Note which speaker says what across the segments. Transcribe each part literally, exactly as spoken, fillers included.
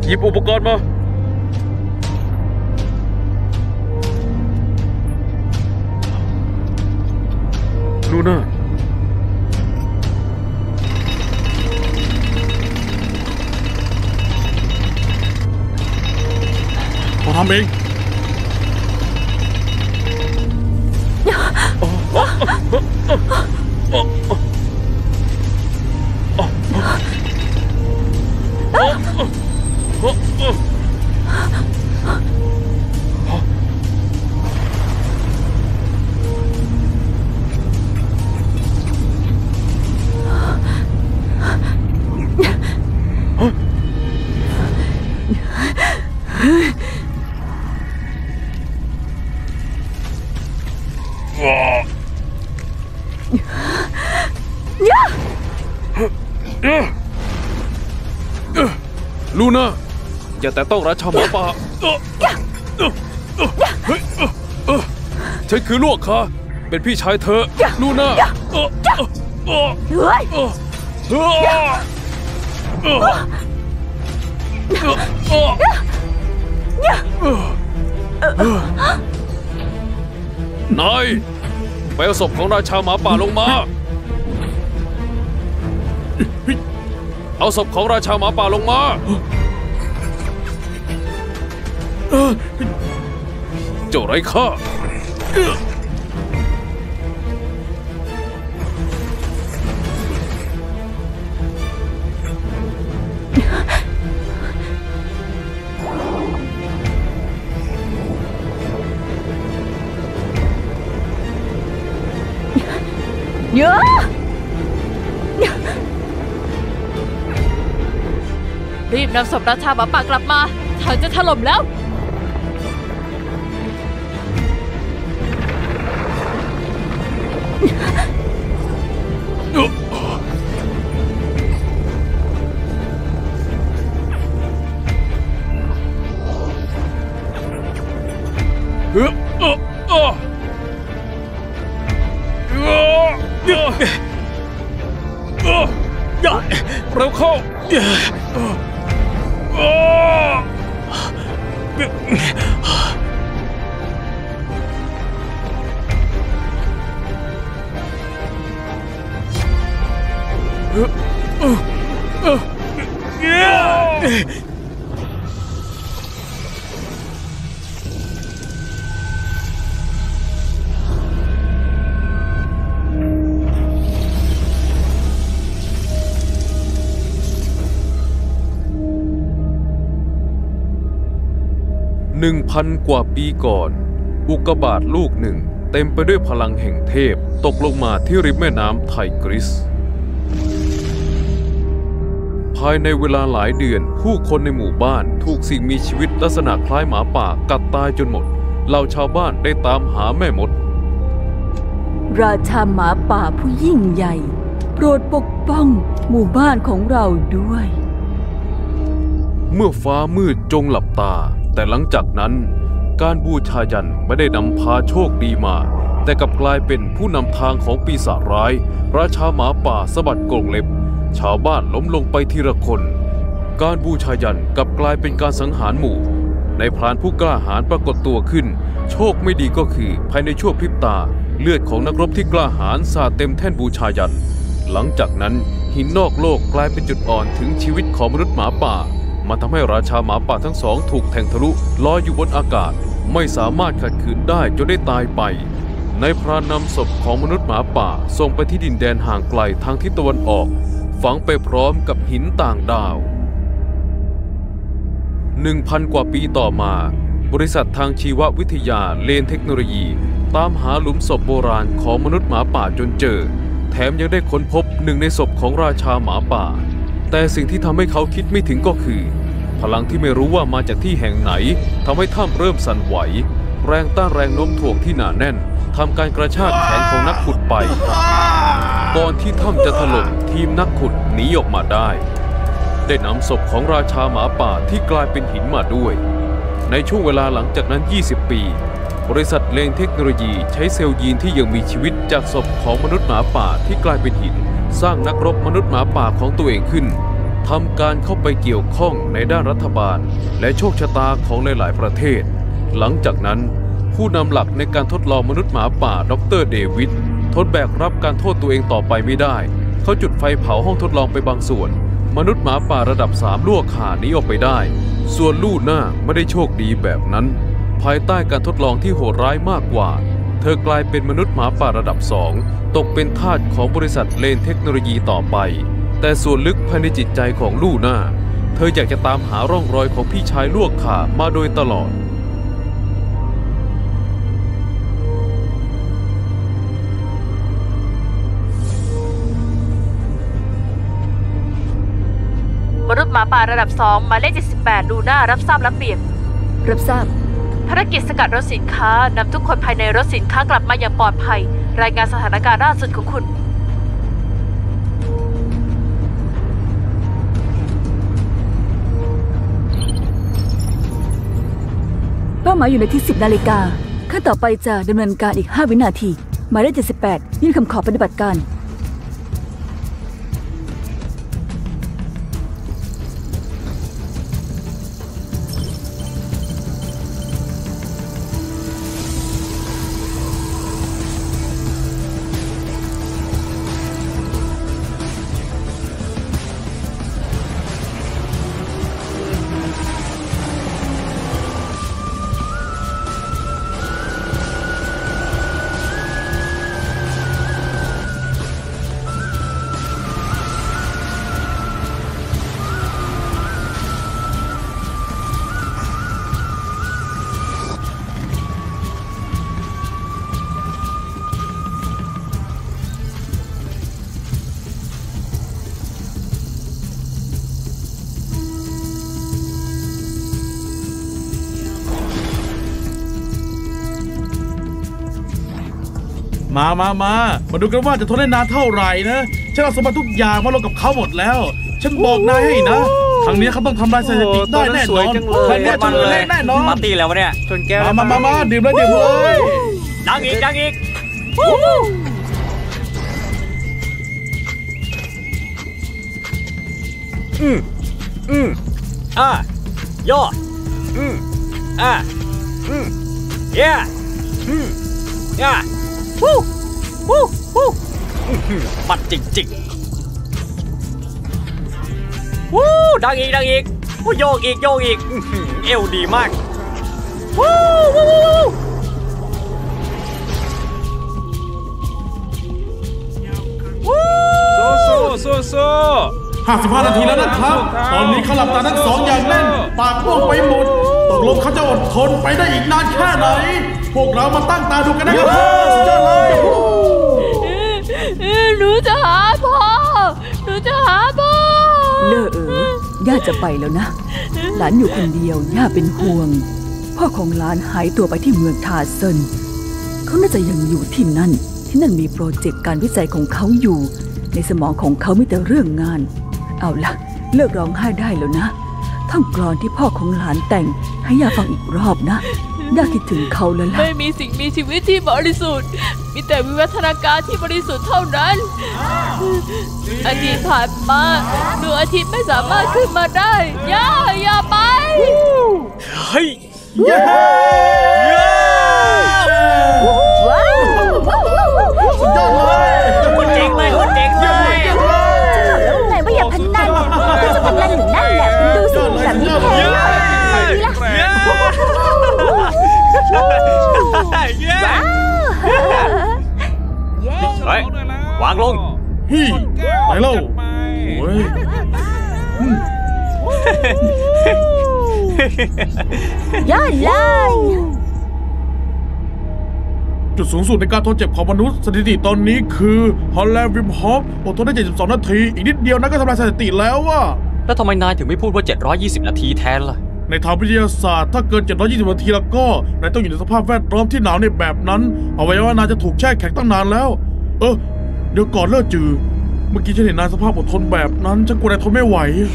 Speaker 1: ยิบอุปกรณ์มาลูน่าผมทำเองลูน่าอย่าแต่ต้องราชาหมาป่าฉันคือลวกค่ะเป็นพี่ชายเธอลูน่าเฮ้ยนายไปเอาศพของราชาหมาป่าลงมาเอาศพของราชาหมาป่าลงมาเจ้าไร้ค่า
Speaker 2: เยอะรีบนำศพราชาหมาป่ากลับมาทางจะถล่มแล้ว
Speaker 1: เร็วเข้าหนึ่งพันกว่าปีก่อนอุกกาบาตลูกหนึ่งเต็มไปด้วยพลังแห่งเทพตกลงมาที่ริมแม่น้ำไทกริสภายในเวลาหลายเดือนผู้คนในหมู่บ้านถูกสิ่งมีชีวิตลักษณะคล้ายหมาป่ากัดตายจนหมดเหล่าชาวบ้านได้ตามหาแม่มด
Speaker 2: ราชาหมาป่าผู้ยิ่งใหญ่โปรดปกป้องหมู่บ้านของเราด้วย
Speaker 1: เมื่อฟ้ามืดจงหลับตาแต่หลังจากนั้นการบูชายันไม่ได้นำพาโชคดีมาแต่กลับกลายเป็นผู้นำทางของปีศาจร้ายราชาหมาป่าสะบัดกรงเล็บชาวบ้านล้มลงไปทีละคนการบูชายันกลับกลายเป็นการสังหารหมู่ในพรานผู้กล้าหาญปรากฏตัวขึ้นโชคไม่ดีก็คือภายในชั่วพริบตาเลือดของนักรบที่กล้าหาญสาดเต็มแท่นบูชายันหลังจากนั้นหินนอกโลกกลายเป็นจุดอ่อนถึงชีวิตของมนุษย์หมาป่ามันทำให้ราชาหมาป่าทั้งสองถูกแทงทะลุลอยอยู่บนอากาศไม่สามารถขัดขืนได้จนได้ตายไปในพรานนำศพของมนุษย์หมาป่าส่งไปที่ดินแดนห่างไกลทางทิศตะวันออกฝังไปพร้อมกับหินต่างดาวหนึ่งพันกว่าปีต่อมาบริษัททางชีววิทยาเลนเทคโนโลยีตามหาหลุมศพโบราณของมนุษย์หมาป่าจนเจอแถมยังได้ค้นพบหนึ่งในศพของราชาหมาป่าแต่สิ่งที่ทำให้เขาคิดไม่ถึงก็คือพลังที่ไม่รู้ว่ามาจากที่แห่งไหนทำให้ถ้ำเริ่มสั่นไหวแรงต้านแรงโน้มถ่วงที่หนาแน่นทำการกระชากแขนของนักขุดไปก่อนที่ถ้ำจะถล่มทีมนักขุดหนีออกมาได้ได้นำศพของราชาหมาป่าที่กลายเป็นหินมาด้วยในช่วงเวลาหลังจากนั้นยี่สิบปีบริษัทเลนเทคโนโลยีใช้เซลล์ยีนที่ยังมีชีวิตจากศพของมนุษย์หมาป่าที่กลายเป็นหินสร้างนักรบมนุษย์หมาป่าของตัวเองขึ้นททำการเข้าไปเกี่ยวข้องในด้านรัฐบาลและโชคชะตาของหลายๆประเทศหลังจากนั้นผู้นำหลักในการทดลองมนุษย์หมาป่าดร.เดวิดทนแบกรับการโทษตัวเองต่อไปไม่ได้เขาจุดไฟเผาห้องทดลองไปบางส่วนมนุษย์หมาป่าระดับสามลวกขาหนีออกไปได้ส่วนลูน่าไม่ได้โชคดีแบบนั้นภายใต้การทดลองที่โหดร้ายมากกว่าเธอกลายเป็นมนุษย์หมาป่าระดับสองตกเป็นทาสของบริษัทเลนเทคโนโลยีต่อไปแต่ส่วนลึกภายในจิตใจของลูน่าเธออยากจะตามหาร่องรอยของพี่ชายลวกขามาโดยตลอด
Speaker 3: มนุษย์หมาป่าระดับสองหมายเลขเจ็ดสิบแปดลูน่ารับทราบรับเปลี่ยน
Speaker 2: รับทราบ
Speaker 3: ภารกิจสกัดรถสินค้านำทุกคนภายในรถสินค้ากลับมาอย่างปลอดภัยรายงานสถานการณ์ล่าสุดของคุณ
Speaker 2: เป้าหมายอยู่ในที่สิบนาฬิกาขั้นต่อไปจะดำเนินการอีกห้าวินาทีหมายเลขเจ็ดสิบแปดยื่นคำขอปฏิบัติการ
Speaker 4: มามามามาดูกันว่าจะทนได้นานเท่าไหร่นะฉันเอาสมบัติทุกอย่างมาลงกับเขาหมดแล้วฉันบอกนายให้นะครั้งนี้เขาต้องทำลายสถิติได้แน่นอนครั้งนี้ชนะแน่นอน
Speaker 5: ปาร์ตี้แล้ววะเนี่ยชนแก้ว
Speaker 4: มามามาดื่มเลยดื่มเลย
Speaker 5: ดังอีกดังอีกอืมอืมอ่ะย่ออืมอ่ะอืมเย่อืมย่าวู้วู้วู้ปัดจริงๆวู้ดังอีกดังอีกวู้โยกอีกโยกอีกเอวดีมากวู้วู้วู้
Speaker 1: โซ่โซ่โซ่
Speaker 4: ห้าสิบห้านาทีแล้วนะครับตอนนี้เขาหลับตาทั้งสองอย่างแน่นปากม่วงไปหมดตกลงเขาจะอดทนไปได้อีกนานแค่ไหนพวกเรามาตั้งตาดูกันนะครับสุดยอดเลย
Speaker 3: หนูจะหาพ่อหนูจะหาพ่อ
Speaker 2: เลิกเออย่าจะไปแล้วนะหลานอยู่คนเดียวย่าเป็นห่วงพ่อของหลานหายตัวไปที่เมืองทาเซินเขาน่าจะยังอยู่ที่นั่นที่นั่นมีโปรเจกต์การวิจัยของเขาอยู่ในสมองของเขามีแต่เรื่องงานเอาล่ะเลิกร้องไห้ได้แล้วนะท่องกลอนที่พ่อของหลานแต่งให้ย่าฟังอีกรอบนะย่าคิดถึงเขาแล้วล่ะ
Speaker 3: ไม่มีสิ่งมีชีวิตที่บริสุทธิ์มีแต่วิวัฒนาการที่บริสุทธิ์เท่านั้นอาทิตย์ผ่านมาดวงอาทิตย์ไม่สามารถขึ้นมาได้ย่าอย่าไป
Speaker 5: เฮ้ย
Speaker 4: เย้
Speaker 2: ว้าว
Speaker 4: สุดยอดเลย
Speaker 5: คนเจ๋งเลยคนเจ๋งเลย
Speaker 2: ฉันบอกแล้วไงว่าอย่าพนันก็จะพนันอยู่นั่นแหละคุณดูสิแบบนี้แพ้ดีละ
Speaker 5: เฮ้ยวางลง
Speaker 4: เฮ้ยไปแล้วโอ้ย
Speaker 2: ยอดเลย
Speaker 4: จุดสูงสุดในการทนเจ็บของมนุษย์สถิติตอนนี้คือฮอลแลนด์วิมฮอฟอดทนได้เจ็ดสิบสองนาทีอีกนิดเดียวนะก็ทำลายสถิติแล้วว่ะ
Speaker 5: แล้วทำไมนายถึงไม่พูดว่าเจ็ดร้อยยี่สิบนาทีแทนล่ะ
Speaker 4: ในทางวิทยาศาสตร์ถ้าเกินเจ็ดร้อยยี่สิบนาทีแล้วก็นายต้องอยู่ในสภาพแวดล้อมที่หนาวในแบบนั้นอวัยวะนายจะถูกแช่แข็งตั้งนานแล้วเออเดี๋ยวก่อนเลิกจือเมื่อกี้ฉันเห็นนายสภาพอดทนแบบนั้นฉันกลัวนายทนไม่ไหว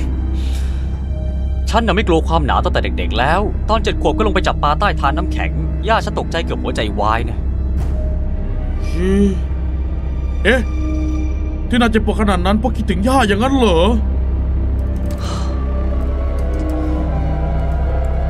Speaker 5: ฉันน่ะไม่กลัวความหนาวตั้งแต่เด็กๆแล้วตอนเจ็ดขวบก็ลงไปจับปลาใต้ทานน้ำแข็งย่าฉันตกใจเกือบหัวใจวายเนี่ย
Speaker 4: เอ๊ะที่นายเจ็บปวดขนาดนั้นเพราะคิดถึงย่าอย่างนั้นเหรอ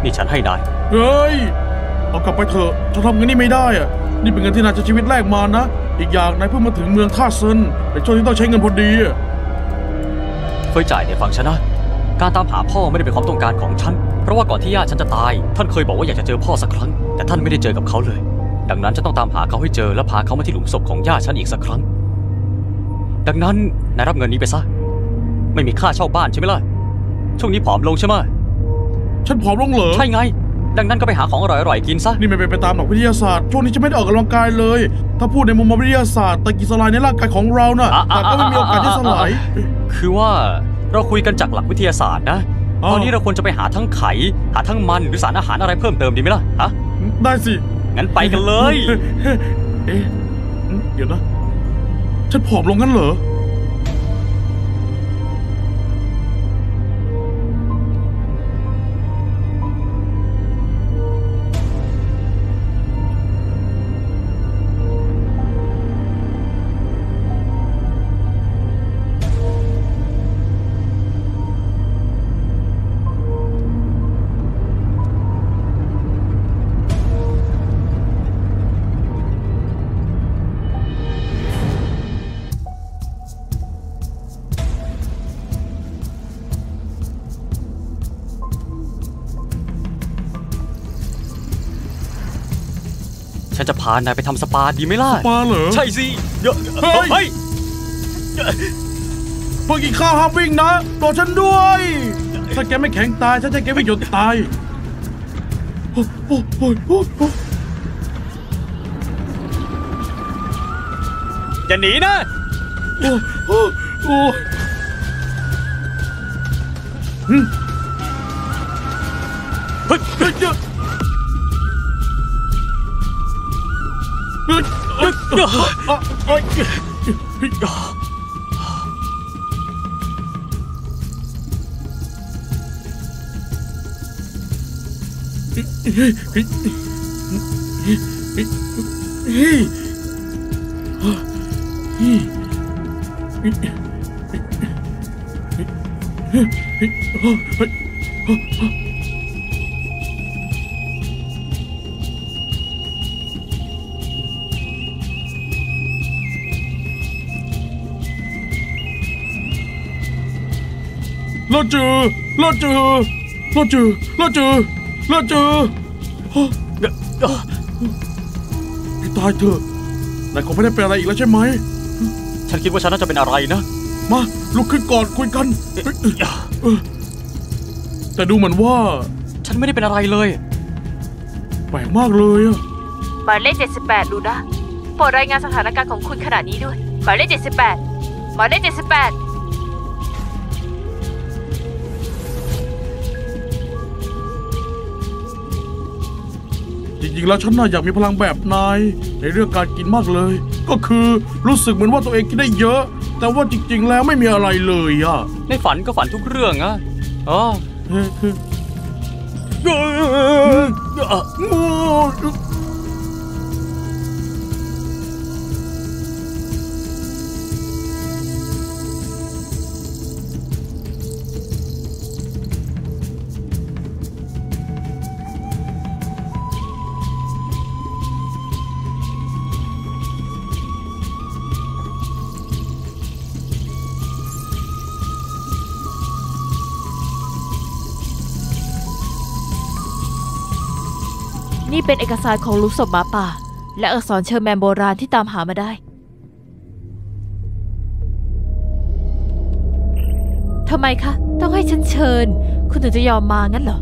Speaker 5: นี่ฉันให้นาย
Speaker 4: เฮ้ยเอากลับไปเถอะจะทำเงินนี่ไม่ได้อะนี่เป็นเงินที่นายใช้ชีวิตแรกมานะอีกอย่างนายเพิ่งมาถึงเมืองท่าเซินเป็นช่วงที่ต้องใช้เงินพอดีอะ
Speaker 5: เฟยจ่ายเนี่ยฟังฉันนะการตามหาพ่อไม่ได้เป็นความต้องการของฉันเพราะว่าก่อนที่ย่าฉันจะตายท่านเคยบอกว่าอยากจะเจอพ่อสักครั้งแต่ท่านไม่ได้เจอกับเขาเลยดังนั้นจะต้องตามหาเขาให้เจอและพาเขามาที่หลุมศพของย่าฉันอีกสักครั้งดังนั้นนายรับเงินนี้ไปซะไม่มีค่าเช่าบ้านใช่ไหมล่ะช่วงนี้ผอมลงใช่ไหม
Speaker 4: ฉันผอมลงเหรอ
Speaker 5: ใช่ไงดังนั้นก็ไปหาของอร่อยๆกินซะ
Speaker 4: นี่ไม่เป็นไปตามหลักวิทยาศาสตร์ช่วงนี้ฉันไม่ได้ออกกำลังกายเลยถ้าพูดในมุมมองวิทยาศาสตร์ตะกี้สลายในร่างกายของเราน่ะแต่ก็ไม่มีโอกาสที่สลาย
Speaker 5: คือว่าเราคุยกันจากหลักวิทยาศาสตร์นะตอนนี้เราควรจะไปหาทั้งไข่หาทั้งมันหรือสารอาหารอะไรเพิ่มเติมดีไหมล่ะฮะ
Speaker 4: ได้สิ
Speaker 5: งั้นไปกันเลย
Speaker 4: เอ๊ะเดี๋ยวนะฉันผอมลงงั้นเหรอ
Speaker 5: ฉันจะพานายไปทำสปาดีไหมล่ะ
Speaker 4: ปาเหรอ
Speaker 5: ใช่สิเยอะ
Speaker 4: เฮ้ย
Speaker 5: เฮ้ย
Speaker 4: พวกกินข้าวห้ามวิ่งนะรอฉันด้วย ถ้าแกไม่แข็งตายฉันจะแกไม่หยุดตายโอ้โอ้โอ้โอ้โอ้
Speaker 5: อย่าหนีนะ
Speaker 4: โอ้โอ้โอ้อืม
Speaker 5: เฮ้ย
Speaker 4: เฮ้ยเจ้าเฮ้ยเฮ้ยเฮ้ยเฮ้ยเฮ้ยเฮ้ยเฮ้ยเฮ้ยเฮ้ยเฮ้ยเราเจอเราเจอเราเจอเราเจอเราเจอพี่ตายเถอะนายคงไม่ได้เป็นอะไรอีกแล้วใช่ไหม
Speaker 5: ฉันคิดว่าฉันน่าจะเป็นอะไรนะ
Speaker 4: มาลุกขึ้นก่อนคุยกันแต่ดูเหมือนว่า
Speaker 5: ฉันไม่ได้เป็นอะไรเลย
Speaker 4: แปลกมากเลยอะ
Speaker 3: หมายเลขเจ็ดสิบแปดดูนะโปรดรายงานสถานการณ์ของคุณขณะนี้ด้วยหมายเลขเจ็ดสิบแปดหมายเลขเจ็ดสิบแปด
Speaker 4: จริงๆแล้วฉันน่ะอยากมีพลังแบบนายในเรื่องการกินมากเลย ก็คือรู้สึกเหมือนว่าตัวเองกินได้เยอะ แต่ว่าจริงๆแล้วไม่มีอะไรเลยอะ
Speaker 5: ในฝันก็ฝันทุกเรื่องอะอ๋อ
Speaker 4: เฮ้ยเฮ้ยโอ้
Speaker 3: นี่เป็นเอกสารของหลุมศพหมาป่าและอักษรเชอร์แมนโบราณที่ตามหามาได้ทำไมคะต้องให้ฉันเชิญคุณถึงจะยอมมางั้นเหรอ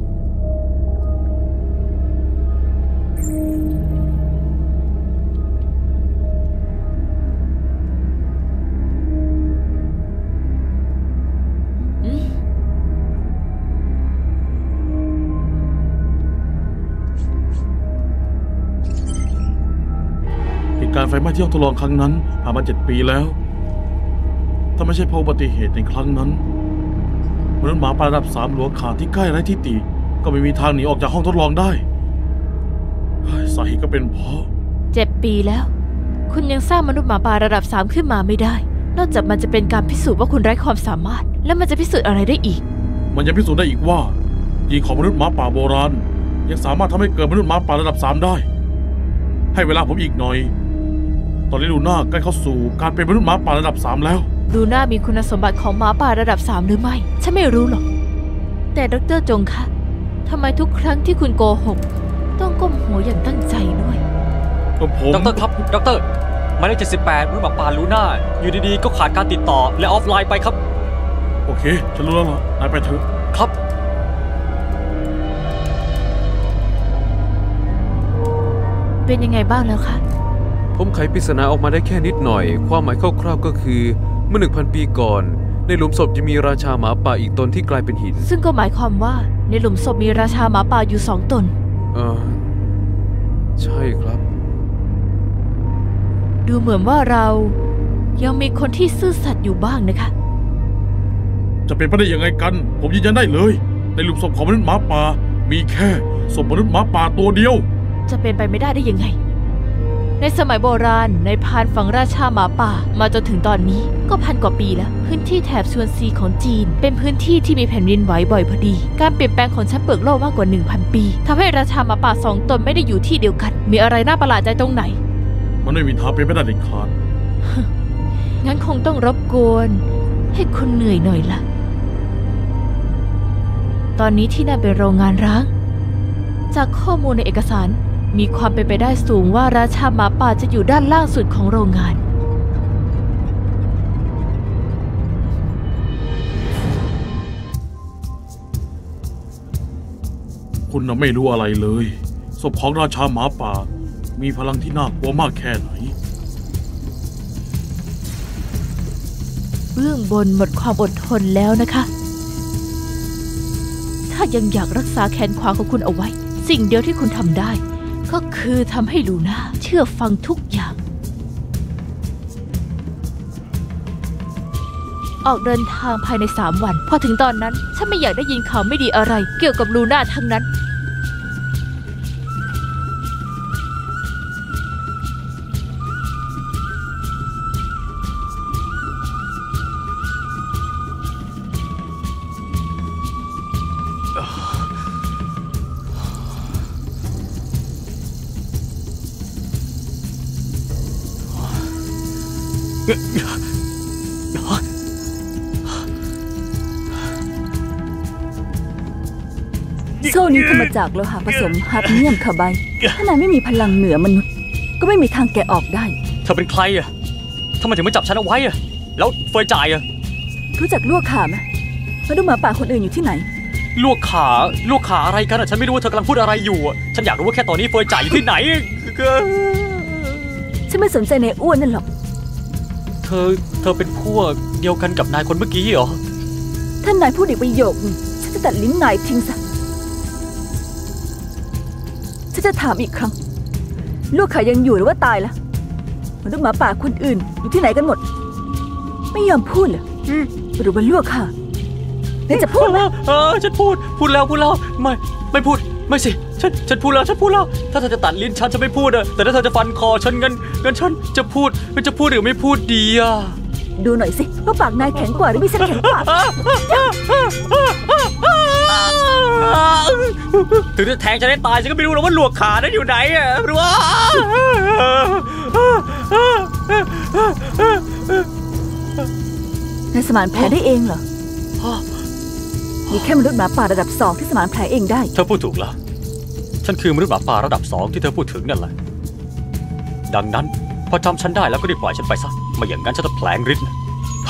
Speaker 4: การไฟไหม้ที่ห้องทดลองครั้งนั้นผ่านมาเจ็ดปีแล้วถ้าไม่ใช่เพราะอุบัติเหตุในครั้งนั้นมนุษย์หมาป่าระดับสามหลวงขาที่ใกล้ไร้ที่ติก็ไม่มีทางหนีออกจากห้องทดลองได้สาเหตุก็เป็นเพราะ
Speaker 3: เจ็ดปีแล้ว คุณยังสร้างมนุษย์หมาป่าระดับสามขึ้นมาไม่ได้นอกจากมันจะเป็นการพิสูจน์ว่าคุณไร้ความสามารถแล้วมันจะพิสูจน์อะไรได้อีก
Speaker 4: มันยังพิสูจน์ได้อีกว่ายีนของมนุษย์หมาป่าโบราณยังสามารถทำให้เกิดมนุษย์หมาป่าระดับสามได้ให้เวลาผมอีกหน่อยตอนนี้ลูน่าใกล้เข้าสู่การเป็นมนุษย์หมาป่าระดับสามแล้ว
Speaker 3: ลูน่ามีคุณสมบัติของหมาป่าระดับสามหรือไม่ฉันไม่รู้หรอกแต่ดร.จงคะทำไมทุกครั้งที่คุณโกหกต้องก้มหัวอย่างตั้งใจด้วย
Speaker 4: ก็ผม
Speaker 5: ด็อกเตอร์ครับด็อกเตอร์หมายเลขเจ็ดสิบแปดมนุษย์หมาป่าลูน่าอยู่ดีๆก็ขาดการติดต่อและออฟไลน์ไปครับ
Speaker 4: โอเคฉันรู้แล้วล่ะนายไปเถอะ
Speaker 5: ครับ
Speaker 3: เป็นยังไงบ้างแล้วคะ
Speaker 1: ผมไขปริศนาออกมาได้แค่นิดหน่อยความหมายคร่าวๆก็คือเมื่อหนึ่งพันปีก่อนในหลุมศพจะมีราชาหมาป่าอีกตนที่กลายเป็นหิน
Speaker 3: ซึ่งก็หมายความว่าในหลุมศพมีราชาหมาป่าอยู่สองตน
Speaker 1: เออใช่ครับ
Speaker 3: ดูเหมือนว่าเรายังมีคนที่ซื่อสัตย์อยู่บ้างนะคะ
Speaker 4: จะเป็นไปได้ยังไงกันผมยืนยันได้เลยในหลุมศพของมนุษย์หมาป่ามีแค่ศพมนุษย์หมาป่าตัวเดียว
Speaker 3: จะเป็นไปไม่ได้ได้ยังไงในสมัยโบราณในพานฝังราชาหมาป่ามาจนถึงตอนนี้ก็พันกว่าปีแล้วพื้นที่แถบซวนซีของจีนเป็นพื้นที่ที่มีแผ่นดินไหวบ่อยพอดีการเปลี่ยนแปลงของชั้นเปลือกโลกมากกว่า หนึ่งพัน ปีทำให้ราชาหมาป่าสองตนไม่ได้อยู่ที่เดียวกันมีอะไรน่าประหลาดใจตรงไหน
Speaker 4: มันไม่มีทางเป็นไปได้เด็ดขาด
Speaker 3: งั้นคงต้องรบกวนให้คุณเหนื่อยหน่อยละตอนนี้ที่นั่นเป็นโรงงานร้างจากข้อมูลในเอกสารมีความเป็นไปได้สูงว่าราชาหมาป่าจะอยู่ด้านล่างสุดของโรงงาน
Speaker 4: คุณน่ะไม่รู้อะไรเลยศพของราชาหมาป่ามีพลังที่น่ากลัวมากแค่ไหน
Speaker 3: เบื้องบนหมดความอดทนแล้วนะคะถ้ายังอยากรักษาแขนขวาของคุณเอาไว้สิ่งเดียวที่คุณทำได้ก็คือทำให้ลูน่าเชื่อฟังทุกอย่างออกเดินทางภายในสามวันพอถึงตอนนั้นฉันไม่อยากได้ยินข่าวไม่ดีอะไรเกี่ยวกับลูน่าทั้งนั้น
Speaker 2: โซ่นี้ทำมาจากโลหะผสมฮัดเนียมคาร์ไบด์ถ้านายไม่มีพลังเหนือมนุษย์ก็ไม่มีทางแกะออกได้
Speaker 5: เธอเป็นใครอะทำไมถึงไม่จับฉันเอาไว้อะแล้วเฟยจ่ายอะ
Speaker 2: รู้จักลวกขาไหมมาดูหมาป่าคนอื่นอยู่ที่ไหน
Speaker 5: ลวกขาลวกขาอะไรกันอะฉันไม่รู้ว่าเธอกำลังพูดอะไรอยู่อะฉันอยากรู้ว่าแค่ตอนนี้เฟยจ่ายอยู่ที่ไหน
Speaker 2: ฉันไม่สนใจในอ้วนนั่นหรอก
Speaker 5: เธอเธอเป็นพวกเดียวกันกับนายคนเมื่อกี้เหรอ
Speaker 2: ท่านนายพูดอีกประโยคนึงฉันจะตัดลิ้นนายทิ้งซะฉันจะถามอีกครั้งลูกขายังอยู่หรือว่าตายแล้วมนุษย์หมาป่าคนอื่นอยู่ที่ไหนกันหมดไม่ยอมพูดเหรอหรือว่าลูกขานี่จะพูดไหม
Speaker 5: เออฉันพูดพูดแล้วพูดแล้วไม่ไม่พูดไม่สิฉันฉันพูดแล้วฉันพูดแล้วถ้าเธอจะตัดลิ้นฉันจะไม่พูดอะแต่ถ้าเธอจะฟันคอฉันงั้นงั้นฉันจะพูดมันจะพูดหรือไม่พูดดีอะ
Speaker 2: ดูหน่อยสิว่าปากนายแข็งกว่าหรือไม่ฉันแข็งกว่า
Speaker 5: ถึงจะแทงฉันได้ตายฉันก็ไม่รู้หรอกว่าหลวกขานั้นอยู่ไหนอะหรือว่
Speaker 2: านายสมานแผลได้เองเหรอมีแค่มนุษย์หมาป่าระดับสองที่สมานแผลเองได้
Speaker 5: เธอพูดถูกแล้วฉันคือมนุษย์หมาป่าระดับสองที่เธอพูดถึงนั่นแหละดังนั้นพอจำฉันได้แล้วก็รีบปล่อยฉันไปซะไม่อย่างนั้นฉันจะแผลงฤทธิ์นะ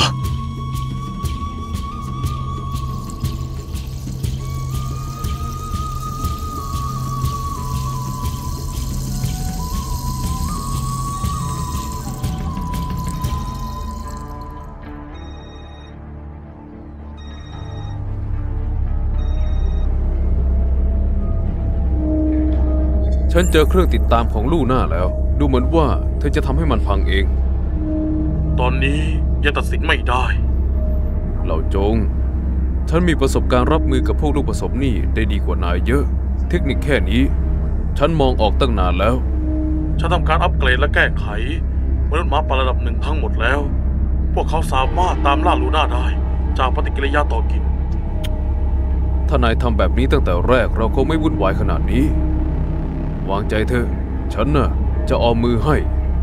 Speaker 1: ฉันเจอเครื่องติดตามของลูน่าแล้วดูเหมือนว่าเธอจะทำให้มันพังเอง
Speaker 4: ตอนนี้ยังตัดสินไม่ได้
Speaker 1: เหล่าจงฉันมีประสบการณ์รับมือกับพวกลูกผสมนี่ได้ดีกว่านายเยอะเทคนิคแค่นี้ฉันมองออกตั้งนานแล้ว
Speaker 4: ฉันทำการอัปเกรดและแก้ไขมนุษย์หมาป่าระดับหนึ่งทั้งหมดแล้วพวกเขาสามารถตามล่าลูน่าได้จากปฏิกิริยาต่อกิน
Speaker 1: ทถ้านายทำแบบนี้ตั้งแต่แรกเราคงไม่วุ่นวายขนาดนี้ วางใจเถอะฉันน่ะจะออมมือให้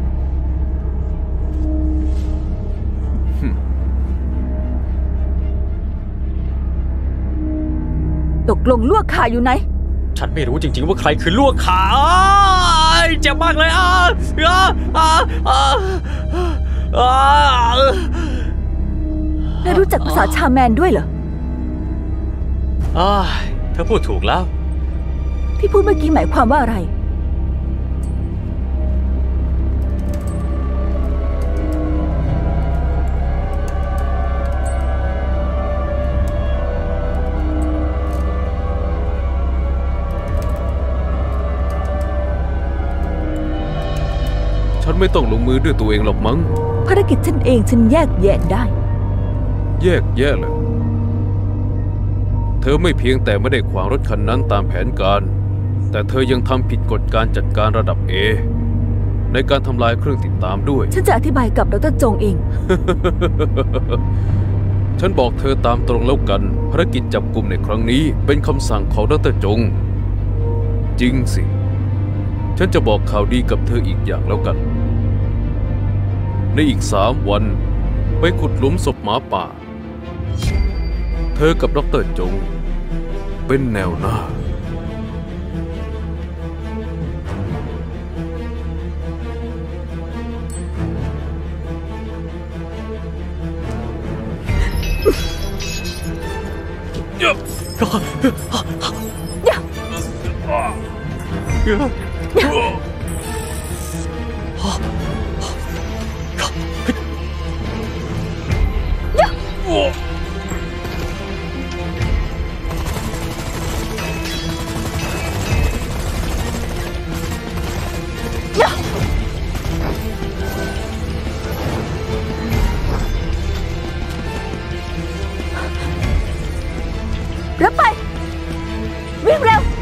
Speaker 2: ตกลงลวกขาอยู่ไหน
Speaker 5: ฉันไม่รู้จริงๆว่าใครคือลวกขาเจ็บมากเลยอ่ะอ่ะอ่ะอ่ะอ่ะ
Speaker 2: นายรู้จักภาษาชาแมนด้วยเหรอ
Speaker 5: อ่ะเธอพูดถูกแล้ว
Speaker 2: ที่พูดเมื่อกี้หมายความว่าอะไร
Speaker 1: ฉันไม่ต้องลงมือด้วยตัวเองหรอกมั้ง
Speaker 2: ภารกิจฉันเองฉันแยกแยะได้
Speaker 1: แยกแยะเลยเธอไม่เพียงแต่ไม่ได้ขวางรถคันนั้นตามแผนการ แต่เธอยังทำผิดกฎการจัดการระดับ A ในการทำลายเครื่องติดตามด้วย
Speaker 2: ฉันจะอธิบายกับดรจงเอง
Speaker 1: ฉันบอกเธอตามตรงแล้วกันภารกิจจับกลุ่มในครั้งนี้เป็นคำสั่งของดรจงจริงสิฉันจะบอกข่าวดีกับเธออีกอย่างแล้วกันในอีกสามวันไปขุดหลุมศพหมาป่าเธอกับดรจงเป็นแนวหน้า
Speaker 2: รับไป วิ่งเร็ว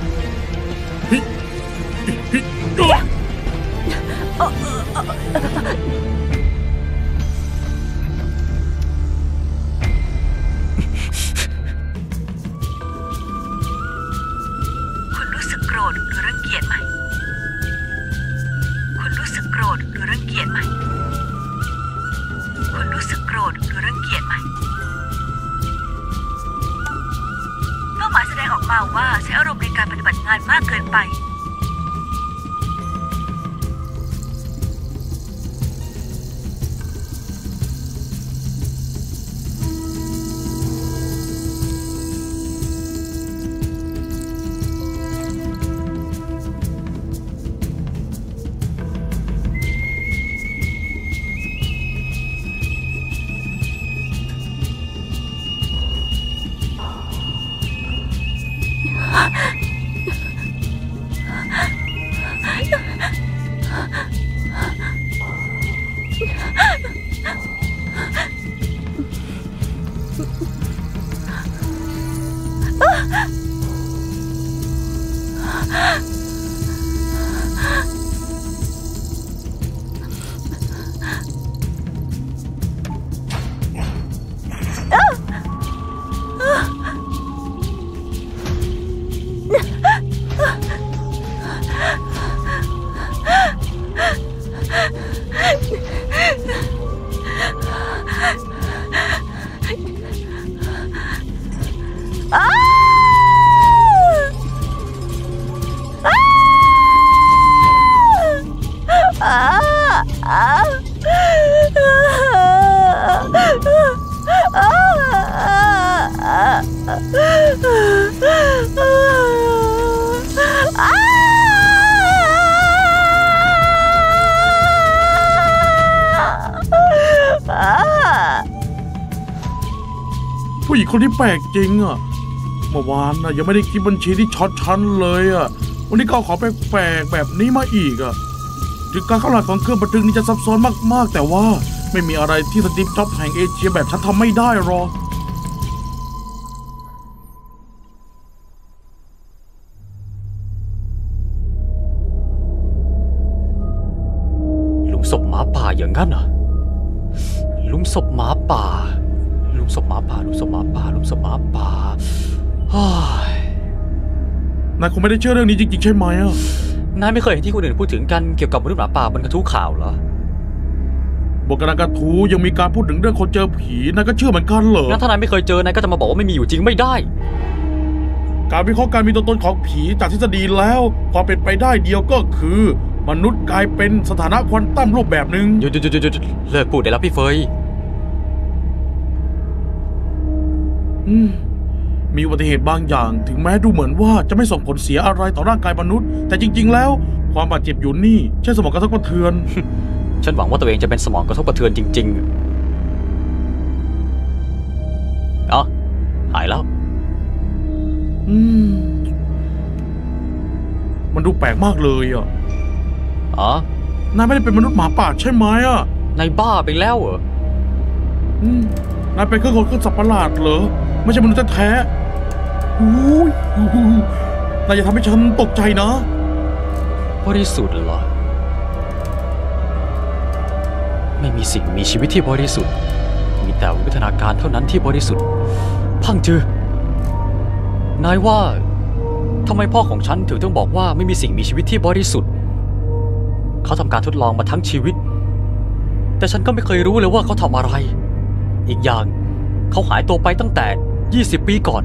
Speaker 2: คุณรู้สึกโกรธหรือรังเกียจไหม คุณรู้สึกโกรธหรือรังเกียจไหม คุณรู้สึกโกรธหรือรังเกียจไหมเป้าหมายแสดงออกมาว่าใช้อารมณ์ในการปฏิบัติงานมากเกินไป
Speaker 4: ผู้หญิงคนนี้แปลกจริงอ่ะเมื่อวานน่ะยังไม่ได้คิดบัญชีที่ช็อตฉันเลยอ่ะวันนี้ก็เอาของแปลกๆแบบนี้มาอีกอ่ะถึงการเข้ารหัสของเครื่องบันทึกนี้จะซับซ้อนมากๆแต่ว่าไม่มีอะไรที่สตีฟจ็อบส์แห่งเอเชียแบบฉันทำไม่ได้หรอก
Speaker 5: หลุมศพหมาป่าอย่างนั้นเหรอหลุมศพหมาป่าหลุมศพหมาป่าหลุมศพหมาป่าหลุมศพหมาป่า
Speaker 4: นายคงไม่ได้เชื่อเรื่องนี้จริงๆใช่ไหมอ่ะ
Speaker 5: นายไม่เคยเห็นที่คนอื่นพูดถึงกันเกี่ยวกับมนุษย์หมาป่าบนกระทู้ข่าวเหรอบ
Speaker 4: นกระดานกระทู้ยังมีการพูดถึงเรื่องคนเจอผีนายก็เชื่อเหมือนกันเหรอ
Speaker 5: งั้นถ้านายไม่เคยเจอนายก็จะมาบอกว่าไม่มีอยู่จริงไม่ได้
Speaker 4: การวิเคราะห์การมีตัวตนของผีจากทฤษฎีแล้วความเป็นไปได้เดียวก็คือมนุษย์กลายเป็นสถานะควอนตัมรูปแบบหนึ่ง
Speaker 5: หยุดหยุดหยุดหยุดเลิกพูดได้แล้วพี่เฟย
Speaker 4: อืมมีอุบัติเหตุบางอย่างถึงแม้ดูเหมือนว่าจะไม่ส่งผลเสียอะไรต่อร่างกายมนุษย์แต่จริงๆแล้วความบาดเจ็บอยู่นี่ใช่สมองกระทบกระเทือน
Speaker 5: ฉันหวังว่าตัวเองจะเป็นสมองกระทบกระเทือนจริงๆอ๋อหายแล้ว
Speaker 4: อืมมันดูแปลกมากเลยอ่ะ
Speaker 5: อ๋
Speaker 4: อนายไม่ได้เป็นมนุษย์หมาป่าใช่ไหมอ่ะ
Speaker 5: นายบ้าไปแล้วเหรอ
Speaker 4: อืมนายเป็นเครื่องคนเครื่องสัตว์ประหลาดเหรอไม่ใช่มนุษย์แท้ๆอุ้ยนายอย่าทำให้ฉันตกใจนะ
Speaker 5: บริสุทธิ์เหรอไม่มีสิ่งมีชีวิตที่บริสุทธิ์มีแต่วิวัฒนาการเท่านั้นที่บริสุทธิ์พังจือนายว่าทำไมพ่อของฉันถึงต้องบอกว่าไม่มีสิ่งมีชีวิตที่บริสุทธิ์เขาทำการทดลองมาทั้งชีวิตแต่ฉันก็ไม่เคยรู้เลยว่าเขาทำอะไรอีกอย่างเขาหายตัวไปตั้งแต่ยี่สิบปีก่อน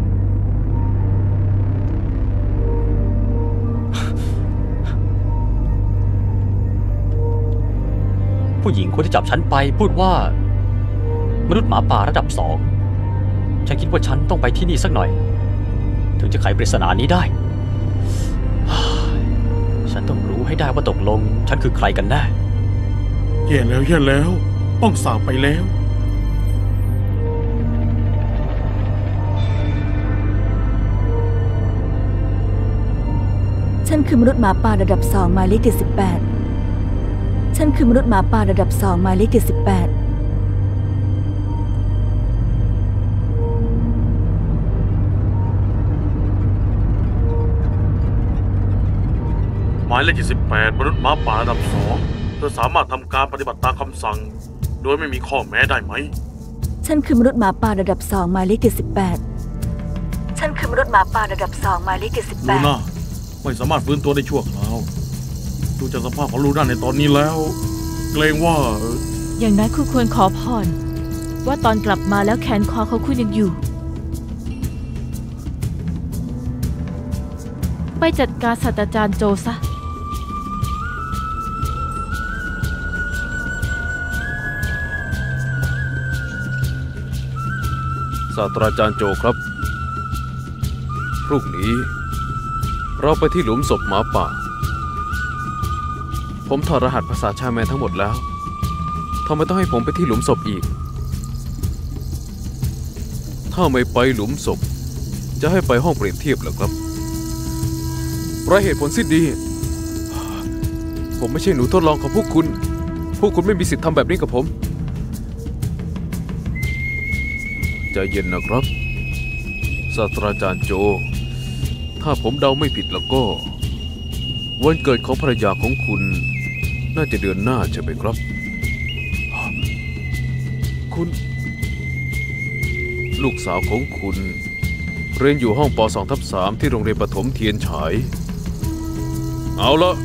Speaker 5: ผู้หญิงคนที่จับฉันไปพูดว่ามนุษย์หมาป่าระดับสองฉันคิดว่าฉันต้องไปที่นี่สักหน่อยถึงจะไขปริศนานี้ได้ฉันต้องรู้ให้ได้ว่าตกลงฉันคือใครกันแน่
Speaker 4: แย่แล้วแย่แล้วต้องสาบไปแล้ว
Speaker 2: ฉันคือมนุษย์หมาป่าระดับสองหมายเลขเจ็ดสิบแปดฉันคือมนุษย์หมาป่าระดับสองหมายเลขเจ็ดสิบแปด
Speaker 4: หมายเลขเจ็ดสิบแปดมนุษย์หมาป่าระดับสองเธอสามารถทำการปฏิบัติตามคำสั่งโดยไม่มีข้อแม้ได้ไหม
Speaker 2: ฉันคือมนุษย์หมาป่าระดับสองหมายเลขเจ็ดสิบแปดฉันคือมนุษย์หมาป่าระดับสองหมายเลขเจ็ดสิบแปด
Speaker 4: ลูน่าไม่สามารถฟื้นตัวได้ชั่วคราวดูจากสภาพของลูน่าในตอนนี้แล้วเกรงว่า
Speaker 3: อย่างนั้นคุณควรขอพรว่าตอนกลับมาแล้วแขนคอเขาคุณยังอยู่ไปจัดการศาสตราจารย์โจซะ
Speaker 1: ศาสตราจารย์โจครับพรุ่งนี้เราไปที่หลุมศพหมาป่าผมถอดรหัสภาษาชาแมนทั้งหมดแล้วทำไมต้องให้ผมไปที่หลุมศพอีกถ้าไม่ไปหลุมศพจะให้ไปห้องเปรียบเทียบเหรอครับไรเหตุผลสิ้นดีผมไม่ใช่หนูทดลองของพวกคุณพวกคุณไม่มีสิทธิ์ทำแบบนี้กับผมใจเย็นนะครับศาสตราจารย์โจถ้าผมเดาไม่ผิดแล้วก็วันเกิดของภรรยาของคุณน่าจะเดือนหน้าใช่ไหมครับคุณลูกสาวของคุณเรียนอยู่ห้องป สองทับสาม ที่โรงเรียนประถมเทียนฉายเอาละ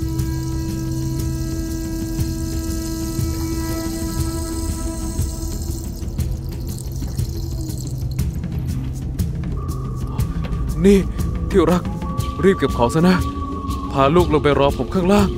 Speaker 1: นี่ที่รักรีบเก็บของซะนะพาลูกลงไปรอผมข้างล่าง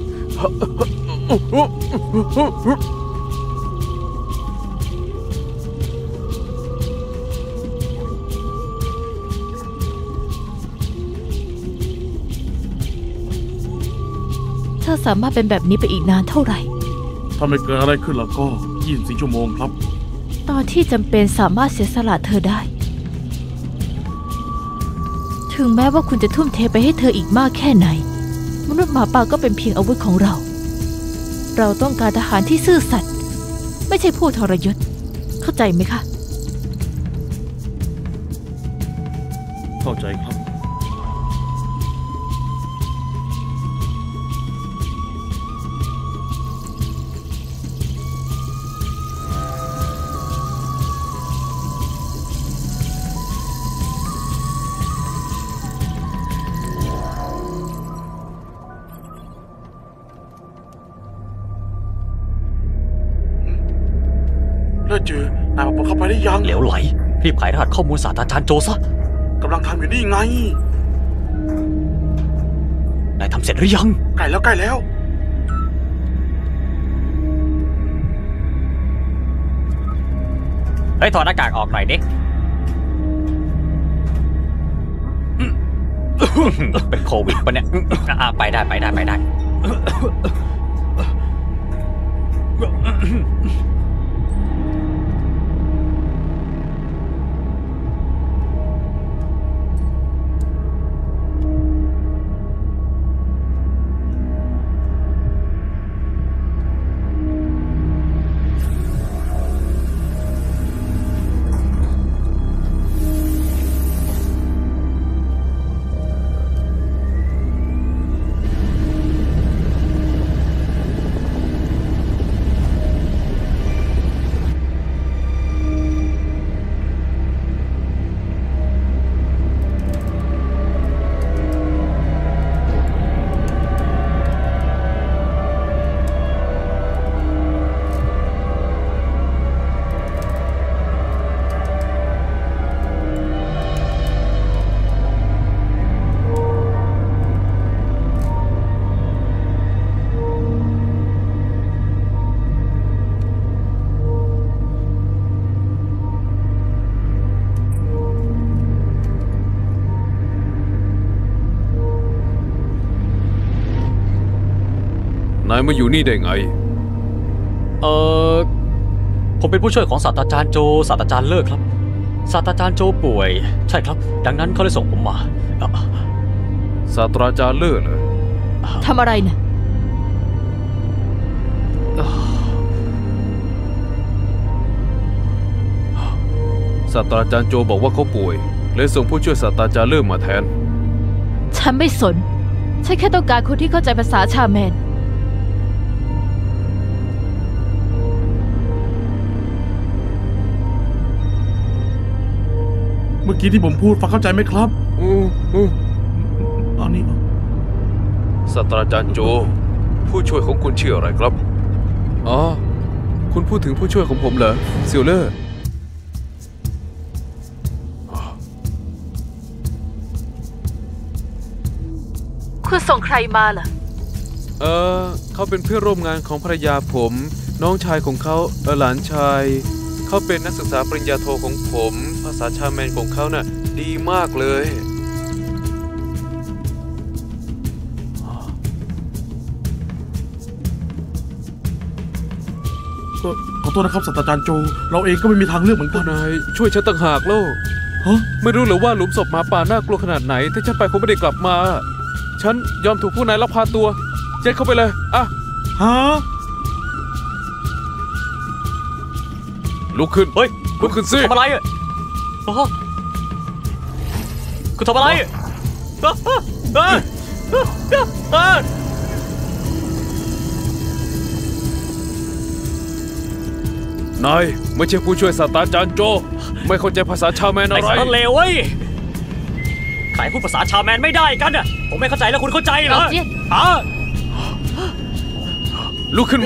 Speaker 3: เธอสามารถเป็นแบบนี้ไปอีกนานเท่าไหร่
Speaker 4: ถ้าไม่เกิดอะไรขึ้นแล้วก็ยี่สิบสี่ชั่วโมงครับ
Speaker 3: ตอนที่จำเป็นสามารถเสียสละเธอได้ถึงแม้ว่าคุณจะทุ่มเทไปให้เธออีกมากแค่ไหนมนุษย์หมาป่าก็เป็นเพียงอาวุธของเราเราต้องการทหารที่ซื่อสัตย์ไม่ใช่ผู้ทรยศเข้าใจไหมคะ
Speaker 4: เข้าใจครับบอกเข้าไปได้ยัง
Speaker 5: เหลวไหลรีบขายรหัสข้อมูลศาสตราจารย์โจซะ
Speaker 4: กำลังทำอยู่นี่ไง
Speaker 5: นายทำเสร็จหรือยัง
Speaker 4: ใกล้แล้วใกล้แล้ว
Speaker 5: เฮ้ยถอดหน้ากากออกหน่อยดิเป็นโควิดปะเนี่ยอ่ะไปได้ไปได้ไปได้
Speaker 1: นายมาอยู่นี่ได้ไง
Speaker 5: เออผมเป็นผู้ช่วยของศาสตราจารย์โจศาสตราจารย์เลิกครับศาสตราจารย์โจป่วยใช่ครับดังนั้นเขาเลยส่งผมมาอ่ะ
Speaker 1: ศาสตราจารย์เลิศเหรอ
Speaker 3: ทำอะไรเนี่ย
Speaker 1: ศาสตราจารย์โจบอกว่าเขาป่วยเลยส่งผู้ช่วยศาสตราจารย์เลิศมาแทน
Speaker 3: ฉันไม่สน ฉันแค่ต้องการคนที่เข้าใจภาษาชาแมน
Speaker 4: เมื่อกี้ที่ผมพูดฟังเข้าใจไหมครับ
Speaker 1: อืออือ
Speaker 4: ตอนนี้
Speaker 1: ศาสตราจารย์โจ ผู้ช่วยของคุณชื่ออะไรครับ อ๋อ คุณพูดถึงผู้ช่วยของผมเหรอซิลเลอร์
Speaker 3: คุณส่งใครมาล่ะ
Speaker 1: เออเขาเป็นเพื่อนร่วมงานของภรรยาผม น้องชายของเขาเออหลานชาย เขาเป็นนักศึกษาปริญญาโทของผม ภาษาชาแมนของเขาน่ะดีมากเลย
Speaker 4: ก็ขอโทษนะครับศาสตราจารย์โจ เราเองก็ไม่มีทางเลือกเหมือนกั
Speaker 1: ก็
Speaker 4: น
Speaker 1: นายช่วยฉันต่างหากแล้ว
Speaker 4: ฮะ
Speaker 1: ไม่รู้เหรือว่าหลุมศพหมาป่าน่ากลัวขนาดไหน ถ้าฉันไปคงไม่ได้กลับมา ฉันยอมถูกผู้นายลักพาตัวเจ็ดเข้าไปเลยอ่ะ
Speaker 4: ฮะ
Speaker 1: ลุกขึ้น
Speaker 5: เฮ้ย
Speaker 1: ลุกขึ้นสิ
Speaker 5: ทำอะไรอ่ะอ๋อคุณทำอะไรอ่ะอ่ะอ่ะอ่ะอ่ะ
Speaker 1: นายไม่ใช่ผู้ช่วยศาสตราจารย์โจ ไม่เข้าใจภาษาชาวแมน
Speaker 5: ไอ้
Speaker 1: อะไร
Speaker 5: สารเลวเว้ยใครพูดภาษาชาวแมนไม่ได้กันอ่ะผมไม่เข้าใจแล้วคุณเข้าใจเหรอ
Speaker 3: เอาเจี๊ยบ
Speaker 5: ฮะ
Speaker 1: ลุกขึ้นมา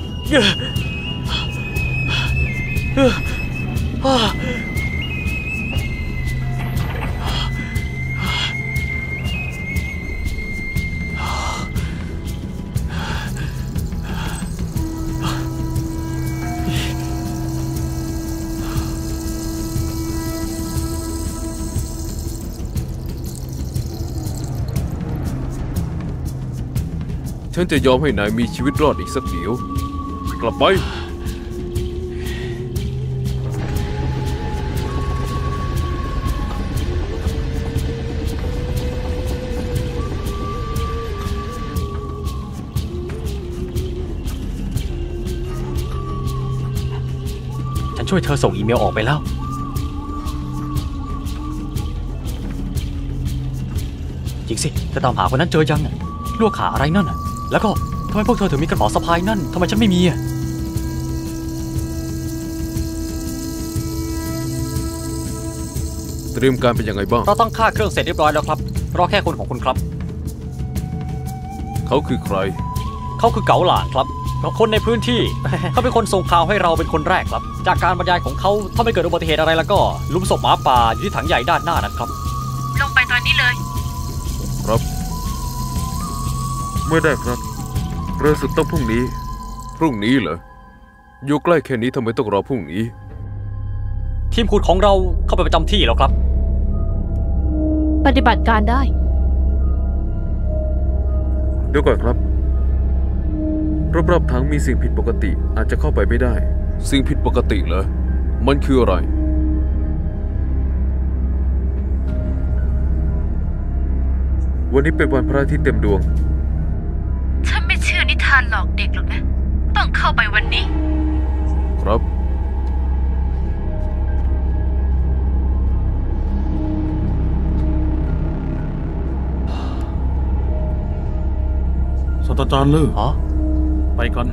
Speaker 1: ฉันจะยอมให้นายมีชีวิตรอดอีกสักเดี๋ยว กลับไป
Speaker 5: ฉันช่วยเธอส่งอีเมลออกไปแล้วจริงสิเธอตามหาคนนั้นเจอยังน่ะลวกขาอะไรนั่นน่ะแล้วก็ทำไมพวกเธอถึงมีกระเป๋าสะพายนั่นทำไมฉันไม่มีอ่ะ
Speaker 1: เตรียมการเป็นยังไงบ้าง
Speaker 5: เราต้องฆ่าเครื่องเสร็จเรียบร้อยแล้วครับรอแค่คนของคุณครับ
Speaker 1: เขาคือใคร
Speaker 5: เขาคือเก๋าหลานครับคนในพื้นที่ เขาเป็นคนส่งข่าวให้เราเป็นคนแรกครับ จากการบรรยายของเขาถ้าไม่เกิดอุบัติเหตุอะไรแล้วก็หลุมศพหมาป่าอยู่ที่ถังใหญ่ด้านหน้านะครับ
Speaker 3: ลงไปตอนนี้เลย
Speaker 1: ครับไม่ได้ครับเรือสุดต้องพรุ่งนี้พรุ่งนี้เหรออยู่ใกล้แค่นี้ทำไมต้องรอพรุ่งนี้
Speaker 5: ทีมขุดของเราเข้าไปประจำที่แล้วครับ
Speaker 3: ปฏิบัติการได้
Speaker 1: เดี๋ยวก่อนครับรอบๆถังมีสิ่งผิดปกติอาจจะเข้าไปไม่ได้สิ่งผิดปกติเหรอมันคืออะไรวันนี้เป็นวันพระอาทิตย์เต็มดวง
Speaker 3: ฉันไม่เชื่อนิทานหลอกเด็กหรอกนะต้องเข้าไปวันนี้
Speaker 1: ครับ
Speaker 4: ศาสตราจารย์เลิกไปกัน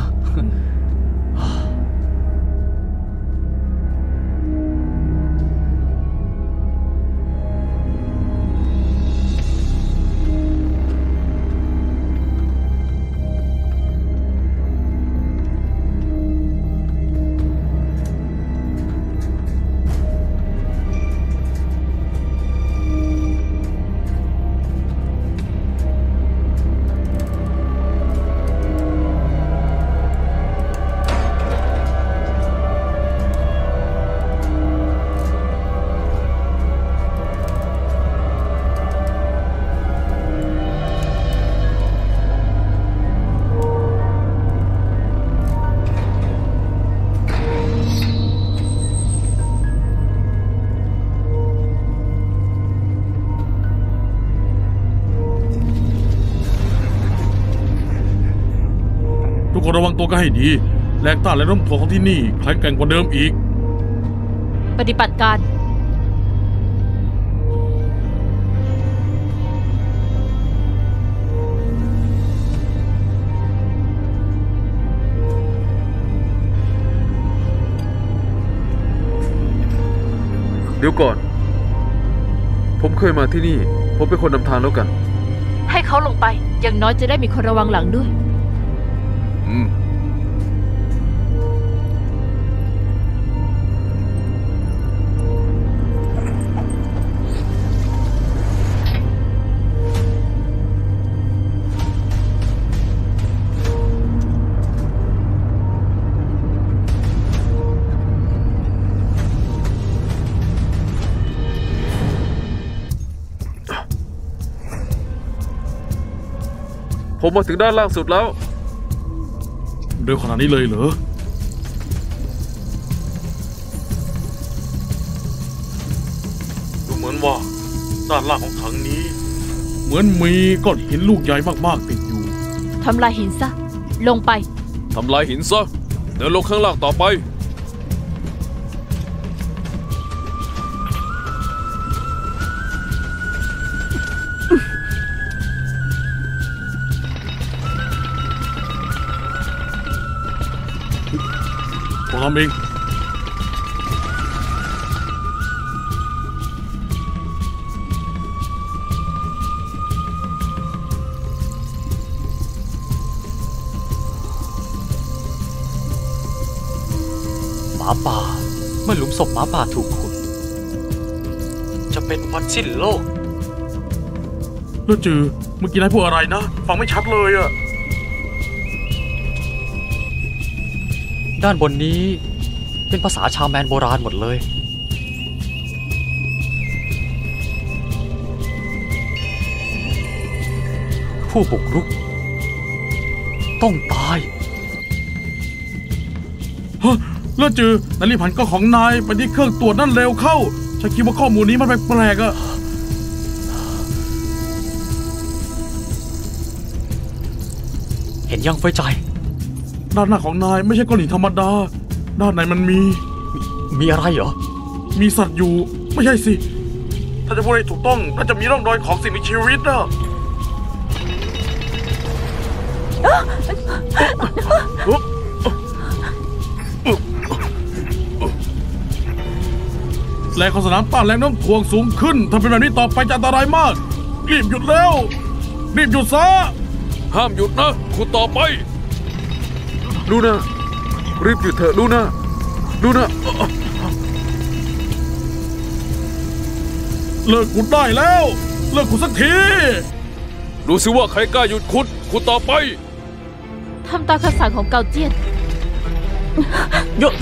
Speaker 4: ระวังตัวกันให้ดีแรงต้านและน้ำถ่วงของที่นี่แข็งแกร่งกว่าเดิมอีก
Speaker 3: ปฏิบัติการ
Speaker 1: เดี๋ยวก่อนผมเคยมาที่นี่ผมเป็นคนนำทางแล้วกัน
Speaker 3: ให้เขาลงไปอย่างน้อยจะได้มีคนระวังหลังด้วย
Speaker 1: อืมผมมาถึงด้านล่างสุดแล้ว
Speaker 4: เร็วขนาดนี้เลยเหรอดูเหมือนว่าด้านล่างของถังนี้เหมือนมีก้อนหินลูกใหญ่มากๆติดอยู่
Speaker 3: ทำลายหินซะลงไป
Speaker 1: ทำลายหินซะเดินลงข้างล่างต่อไป
Speaker 4: ผมทำเอง
Speaker 5: หมาป่าเมื่อหลุมศพหมาป่าถูกขุดจะเป็นวันสิ้นโลก
Speaker 4: เลิศจือเมื่อกี้นายพูดอะไรนะฟังไม่ชัดเลยอะ
Speaker 5: ด้านบนนี้เป็นภาษาชาวแมนโบราณหมดเลยผู้บุกรุกต้องตาย
Speaker 4: ฮะเลิศจือนายรีบหันกล้องของนายไปที่เครื่องตรวจนั่นเร็วเข้าฉันคิดว่าข้อมูลนี้มันแปลกๆอะ
Speaker 5: เห็นยังไฟใจ
Speaker 4: ด้านหน้าของนายไม่ใช่ก้อนหินธรรมดาด้านในมันมี
Speaker 5: มีอะไรเหรอ
Speaker 4: มีสัตว์อยู่ไม่ใช่สิถ้าจะพูดให้ถูกต้องน่าจะมีร่องรอยของสิ่งมีชีวิตนะแรงของสนามต้านแรงโน้มถ่วงสูงขึ้นถ้าเป็นแบบนี้ต่อไปจะอันตรายมากรีบหยุดแล้วรีบหยุดซะ
Speaker 1: ห้ามหยุดนะขุดต่อไปลูน่ารีบหยุดเถอะลูน่าลูน่า
Speaker 4: เลิกขุดได้แล้วเลิกขุดสักที
Speaker 1: ดูสิว่าใครกล้าหยุดขุดขุดต่อไป
Speaker 3: ทำตามคำสั่งของเกาเจี้ยน
Speaker 5: เยอะ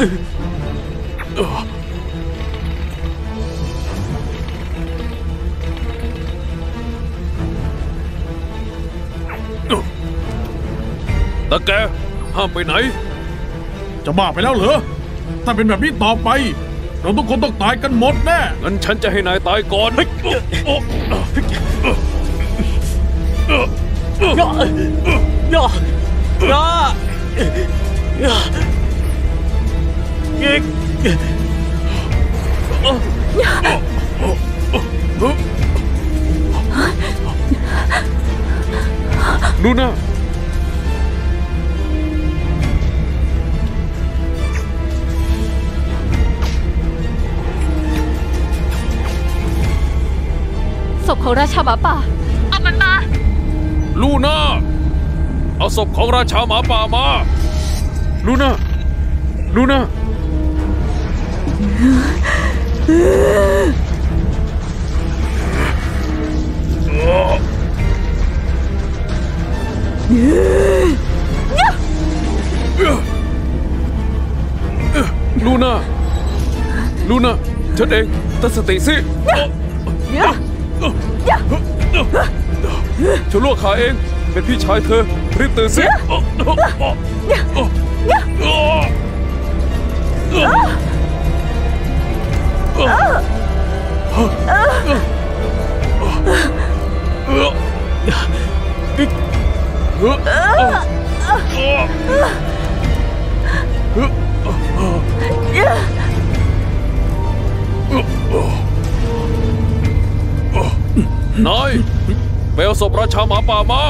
Speaker 1: ตาแกห้ามไปไหน
Speaker 4: จะบ้าไปแล้วเหรอถ้าเป็นแบบนี้ต่อไปเราทุกคนต้องตายกันหมดแน่
Speaker 1: งั้นฉันจะให้นายตายก่อน
Speaker 5: เยอะเยอะเยอะเยอะอีก
Speaker 1: ลูน่า
Speaker 3: ศพของราชาหมาป่าเอามันมา
Speaker 1: ลูน่าเอาศพของราชาหมาป่ามาลูน่าลูน่า ลูน่าลูน่าฉันเองตั้งสติสิฉันลวกขาเองเป็นพี่ชายเธอรีบตื่นสินายไปเอาศพราชาหมาป่ามา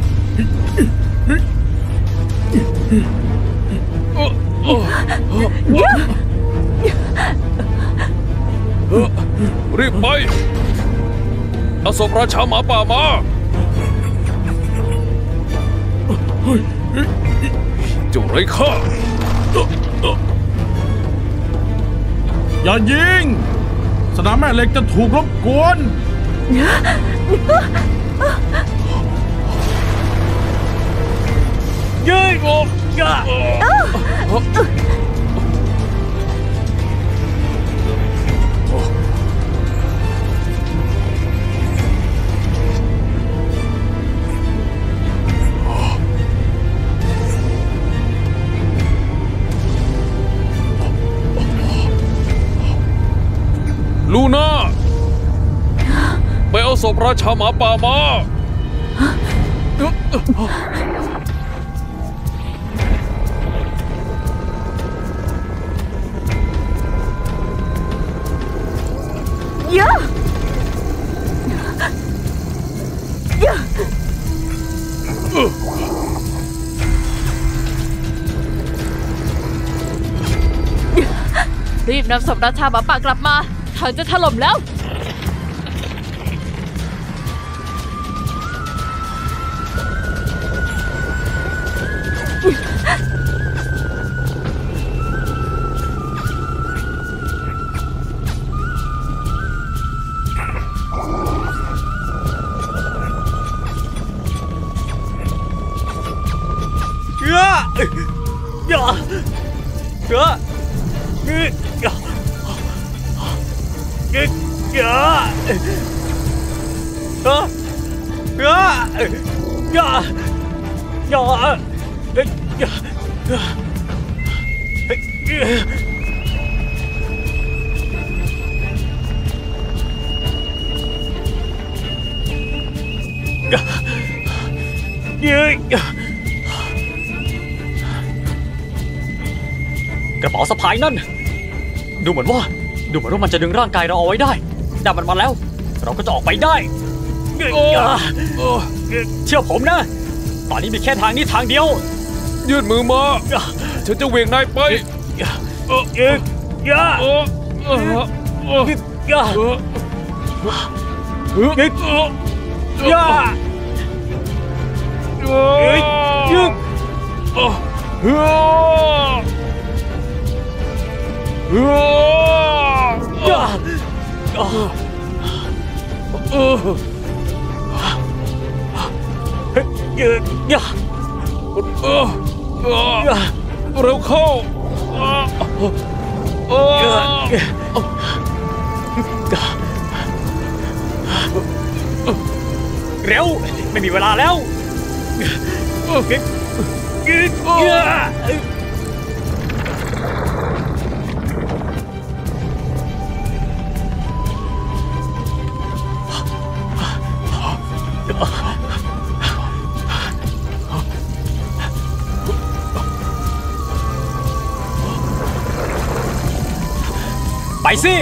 Speaker 1: รีบไปเอาศพราชาหมาป่ามาเจ้าไรข้า
Speaker 4: อย่ายิงสนามแม่เหล็กจะถูกรบกวน
Speaker 5: ยิงออกยะ
Speaker 1: ลูน่าไปเอาศพราชาหมาป่ามา
Speaker 2: เยอะเยอะ
Speaker 3: รีบนำศพราชาหมาป่ากลับมาทางจะถล่มแล้ว
Speaker 5: เยอะเยอะเยอะเยอะเยอะเยอะเยอะเยอะเยอะเยอะเยอะกระเป๋าสะพายนั่นดูเหมือนว่าดูเหมือนว่ามันจะดึงร่างกายเราเอาไว้ได้แต่มันมาแล้วเราก็จะออกไปได้เชื่อผมนะตอนนี้มีแค่ทางนี้ทางเดียว
Speaker 1: ยื่นมือมาฉันจะเหวี่ยงนายไป
Speaker 5: เยอะเยอะเยอะเยอะเยอะเยอะ
Speaker 1: เร็วเข้า
Speaker 5: เร็วไม่มีเวลาแล้วไปสิ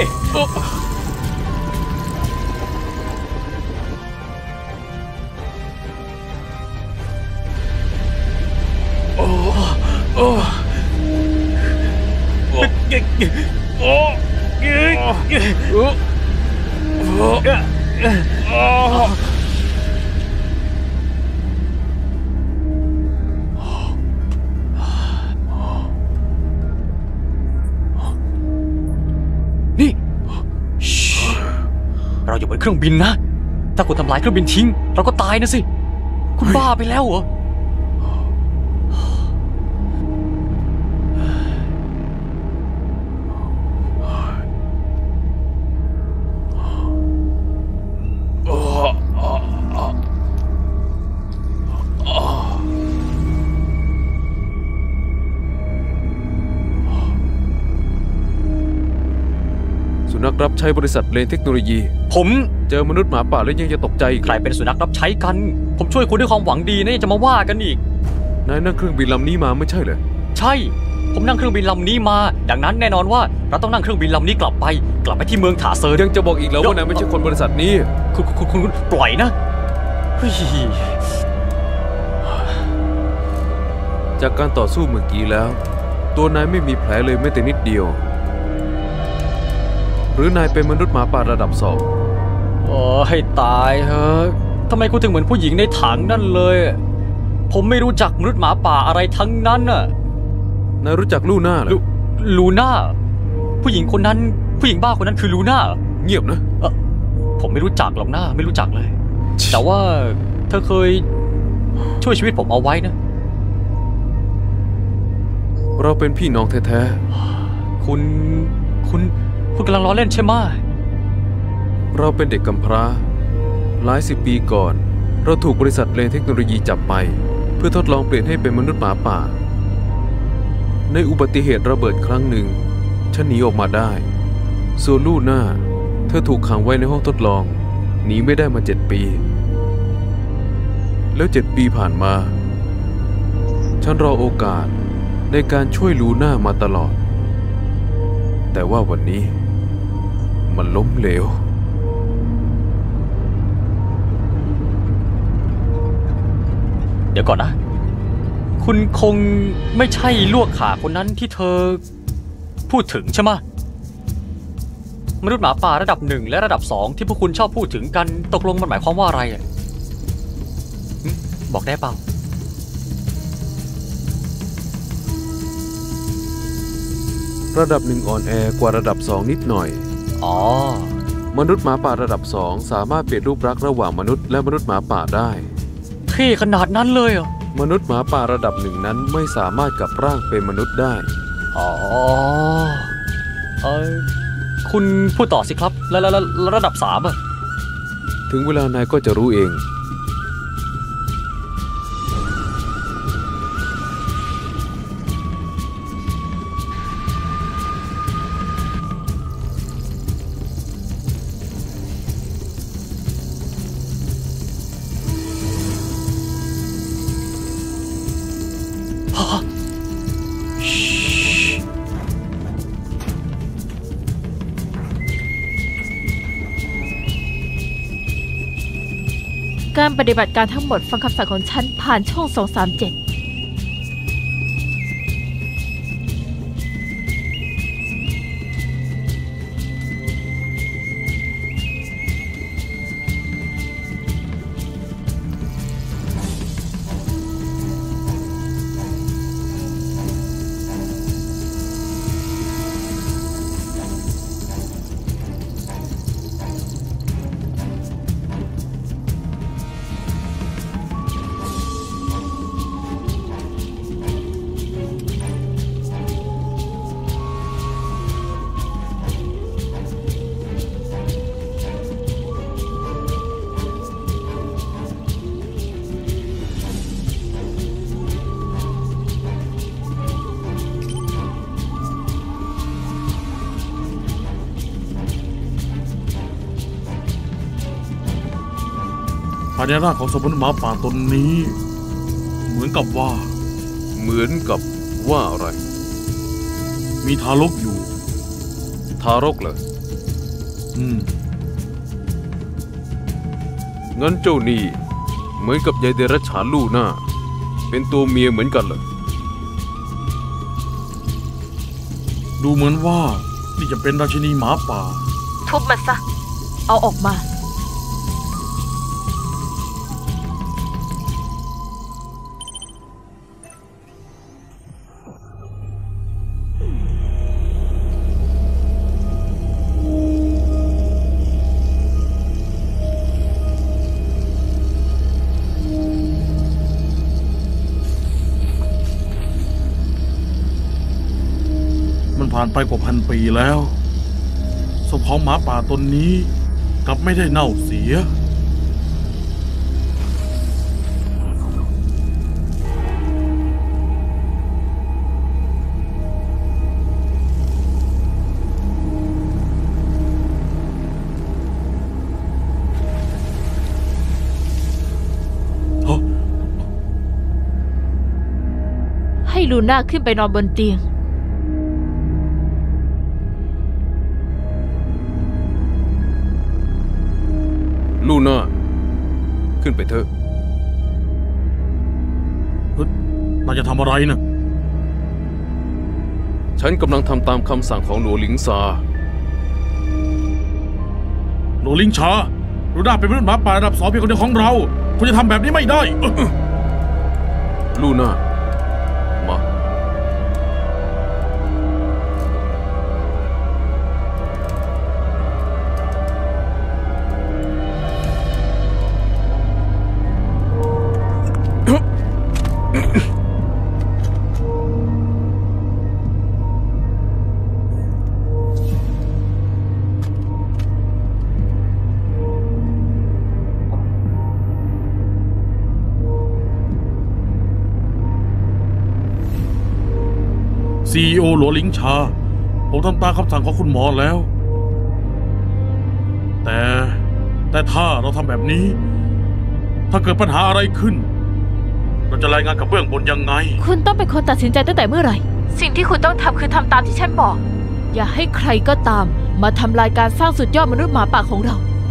Speaker 5: นี่เราอยู่บนเครื่องบินนะถ้าคุณทำลายเครื่องบินทิ้งเราก็ตายนะสิคุณบ้าไปแล้วเหรอ
Speaker 1: สุนัขรับใช้บริษัทเลนเทคโนโลยี
Speaker 5: ผม
Speaker 1: เจอมนุษย์หมาป่าแล้วยังจะตกใจอีก
Speaker 5: ใครเป็นสุนัขรับใช้กันผมช่วยคุณด้วยความหวังดีนะยังจะมาว่ากันอีก
Speaker 1: นายนั่งเครื่องบินลำนี้มาไม่ใช่เหรอ
Speaker 5: ใช่ผมนั่งเครื่องบินลำนี้มาดังนั้นแน่นอนว่าเราต้องนั่งเครื่องบินลำนี้กลับไปกลับไปที่เมืองถาเซิร์
Speaker 1: ยังจะบอกอีกแล้วว่านายไม่ใช่คนบริษัทนี้
Speaker 5: คุณคุณคุณปล่อยนะ
Speaker 1: จากการต่อสู้เมื่อกี้แล้วตัวนายไม่มีแผลเลยแม้แต่นิดเดียวหรือนายเป็นมนุษย์หมาป่าระดับสอง
Speaker 5: โอ้ให้ตายเฮ้ยทำไมคุณถึงเหมือนผู้หญิงในถังนั่นเลยผมไม่รู้จักมนุษย์หมาป่าอะไรทั้งนั้นน่ะ
Speaker 1: นายรู้จักลูน่าเหรอ
Speaker 5: ลูน่าผู้หญิงคนนั้นผู้หญิงบ้าคนนั้นคือลูน่า
Speaker 1: เงียบนะ
Speaker 5: ผมไม่รู้จักหรอกนะไม่รู้จักเลยแต่ว่าเธอเคยช่วยชีวิตผมเอาไว้นะ
Speaker 1: เราเป็นพี่น้องแท้
Speaker 5: ๆคุณคุณคุณกำลังล้อเล่นใช่ไหม
Speaker 1: เราเป็นเด็กกำพร้าหลายสิบปีก่อนเราถูกบริษัทเลนเทคโนโลยีจับไปเพื่อทดลองเปลี่ยนให้เป็นมนุษย์หมาป่าในอุบัติเหตุระเบิดครั้งหนึ่งฉันหนีออกมาได้ส่วนลูน่าเธอถูกขังไว้ในห้องทดลองหนีไม่ได้มาเจ็ดปีแล้วเจ็ดปีผ่านมาฉันรอโอกาสในการช่วยลูน่ามาตลอดแต่ว่าวันนี้มันล้มเหลว
Speaker 5: เดี๋ยวก่อนนะคุณคงไม่ใช่ลวกขาคนนั้นที่เธอพูดถึงใช่ไหมมนุษย์หมาป่าระดับหนึ่งและระดับสองที่พวกคุณชอบพูดถึงกันตกลงมันหมายความว่าอะไรอ่ะบอกได้เปล่า
Speaker 1: ระดับหนึ่งอ่อนแอกว่าระดับสองนิดหน่อย
Speaker 5: อ๋อ
Speaker 1: มนุษย์หมาป่าระดับสองสามารถเปลี่ยนรูปลักษณ์ระหว่างมนุษย์และมนุษย์หมาป่าได้
Speaker 5: เท่ขนาดนั้นเลยเหรอ
Speaker 1: มนุษย์หมาป่าระดับหนึ่งนั้นไม่สามารถกลับร่างเป็นมนุษย์ได้
Speaker 5: อ๋อเออคุณพูดต่อสิครับแล้วแล้วระดับสามอะ
Speaker 1: ถึงเวลานายก็จะรู้เอง
Speaker 3: การปฏิบัติการทั้งหมดฟังคำสั่งของฉันผ่านช่องสองสามเจ็ด
Speaker 4: ภายในร่างของสมมติหมาป่าตนนี้ เหมือนกับว่า
Speaker 1: เหมือนกับว่าอะไร
Speaker 4: มีทารกอยู่
Speaker 1: ทารกเหรอ
Speaker 4: อืม
Speaker 1: งั้นเจ้านี่เหมือนกับยายเดรัจฉานลูน่าเป็นตัวเมียเหมือนกันเหรอ
Speaker 4: ดูเหมือนว่านี่จะเป็นราชินีหมาป่า
Speaker 3: ทุบมันซะ เอาออกมา
Speaker 4: มันผ่านไปกว่าพันปีแล้วศพของหมาป่าตนนี้กลับไม่ได้เน่าเสีย
Speaker 3: ให้ลูน่าขึ้นไปนอนบนเตียง
Speaker 1: ลูน่าขึ้นไปเถอะ
Speaker 4: เฮ้ยนายจะทำอะไรนะ
Speaker 1: ฉันกำลังทำตามคำสั่งของหลวงหลิงซา
Speaker 4: โรลิงชาลูน่าเป็นมนุษย์หมาป่าระดับสองเพียงคนเดียวของเราคุณจะทำแบบนี้ไม่ได้
Speaker 1: ลูน่ามา
Speaker 4: ซี อี โอ หลัวหลิงชาผมทำตามคำสั่งของคุณหมอแล้ว แต่แต่ถ้าเราทำแบบนี้ ถ้าเกิดปัญหาอะไรขึ้น เราจะรายงานกับเบื้องบนยังไง
Speaker 3: คุณต้องเป็นคนตัดสินใจตั้งแต่เมื่อไหร่ สิ่งที่คุณต้องทำคือทำตามที่ฉันบอก อย่าให้ใครก็ตามมาทำลายการสร้างสุดยอดมนุษย์หมาป่าของเรา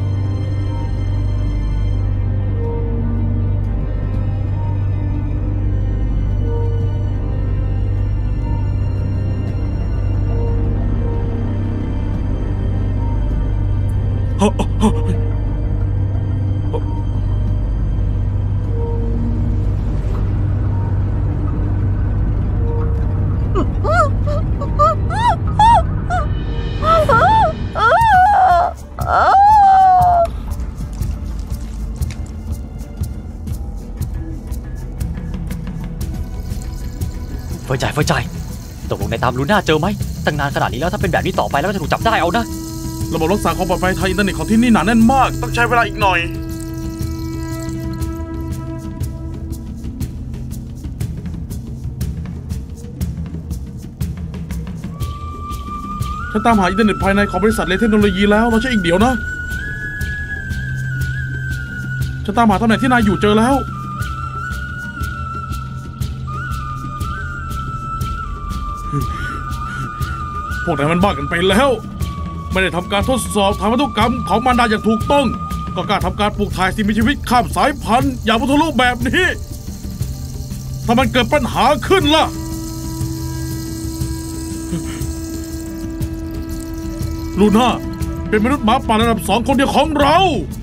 Speaker 5: เฟยใจเฟยใจตกลงในตามลูน่าเจอไหมตั้งนานขนาดนี้แล้วถ้าเป็นแบบนี้ต่อไปแล้วก็จะถูกจับได้เอานะ
Speaker 4: ระบบรักษาความปลอดภัยทางอินเทอร์เน็ตของที่นี่หนาแน่นมากต้องใช้เวลาอีกหน่อยฉันตามหาอินเทอร์เน็ตภายในของบริษัทเลเทคโนโลยีแล้วเราใช้อีกเดี๋ยวนะฉันตามหาตำแหน่งที่นายอยู่เจอแล้วพวกนายมันบ้ากันไปแล้วไม่ได้ทำการทดสอบทางพันธุกรรมของมารดาอย่างถูกต้องก็กล้าทำการปลูกถ่ายสิ่งมีชีวิตข้ามสายพันธุ์อย่างพุทธโลกแบบนี้ถ้ามันเกิดปัญหาขึ้นล่ะลูน่าเป็นมนุษย์หมาป่าระดับสองคนเดียวของเรา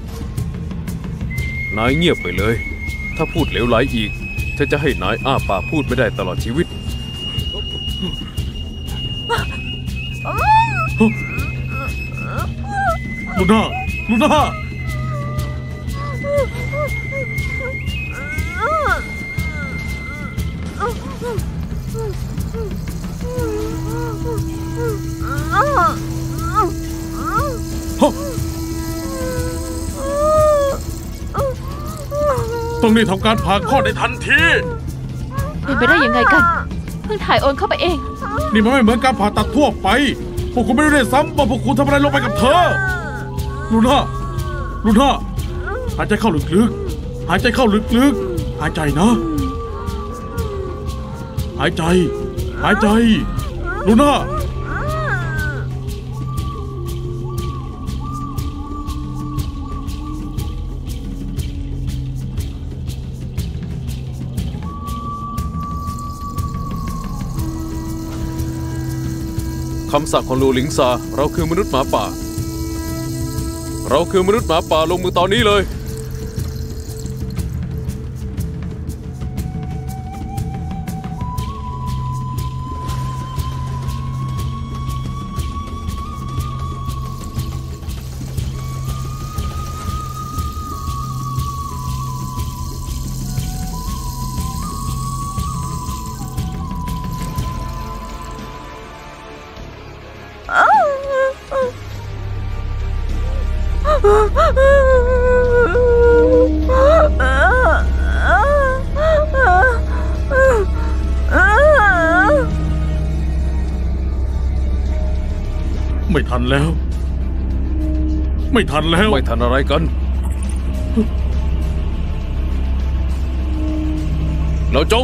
Speaker 1: นายเงียบไปเลย ถ้าพูดเหลวไหลอีกฉันจะให้นายอ้าปากพูดไม่ได้ตลอดชีวิต
Speaker 4: ลูน่าลูน่าต้องรีบทำการผ่าคลอดในทันที
Speaker 3: เป็นไปได้ยังไงกัน เพิ่งถ่ายโอนเข้าไปเอง
Speaker 4: นี่มันไม่เหมือนการผ่าตัดทั่วไปพวกคุณไม่รู้ได้ซ้ำว่าพวกคุณทำอะไรลงไปกับเธอลูน่าลูน่าหายใจเข้าลึกหายใจเข้าลึกๆหายใจนะหายใจหายใจลูน่า
Speaker 1: คำสั่งของลูหลิงซาเราคือมนุษย์หมาป่าเราคือมนุษย์หมาป่าลงมือตอนนี้เลย
Speaker 4: ไม่ทันแล้วไม่ทันแล้ว
Speaker 1: ไม่ทันอะไรกันเราจง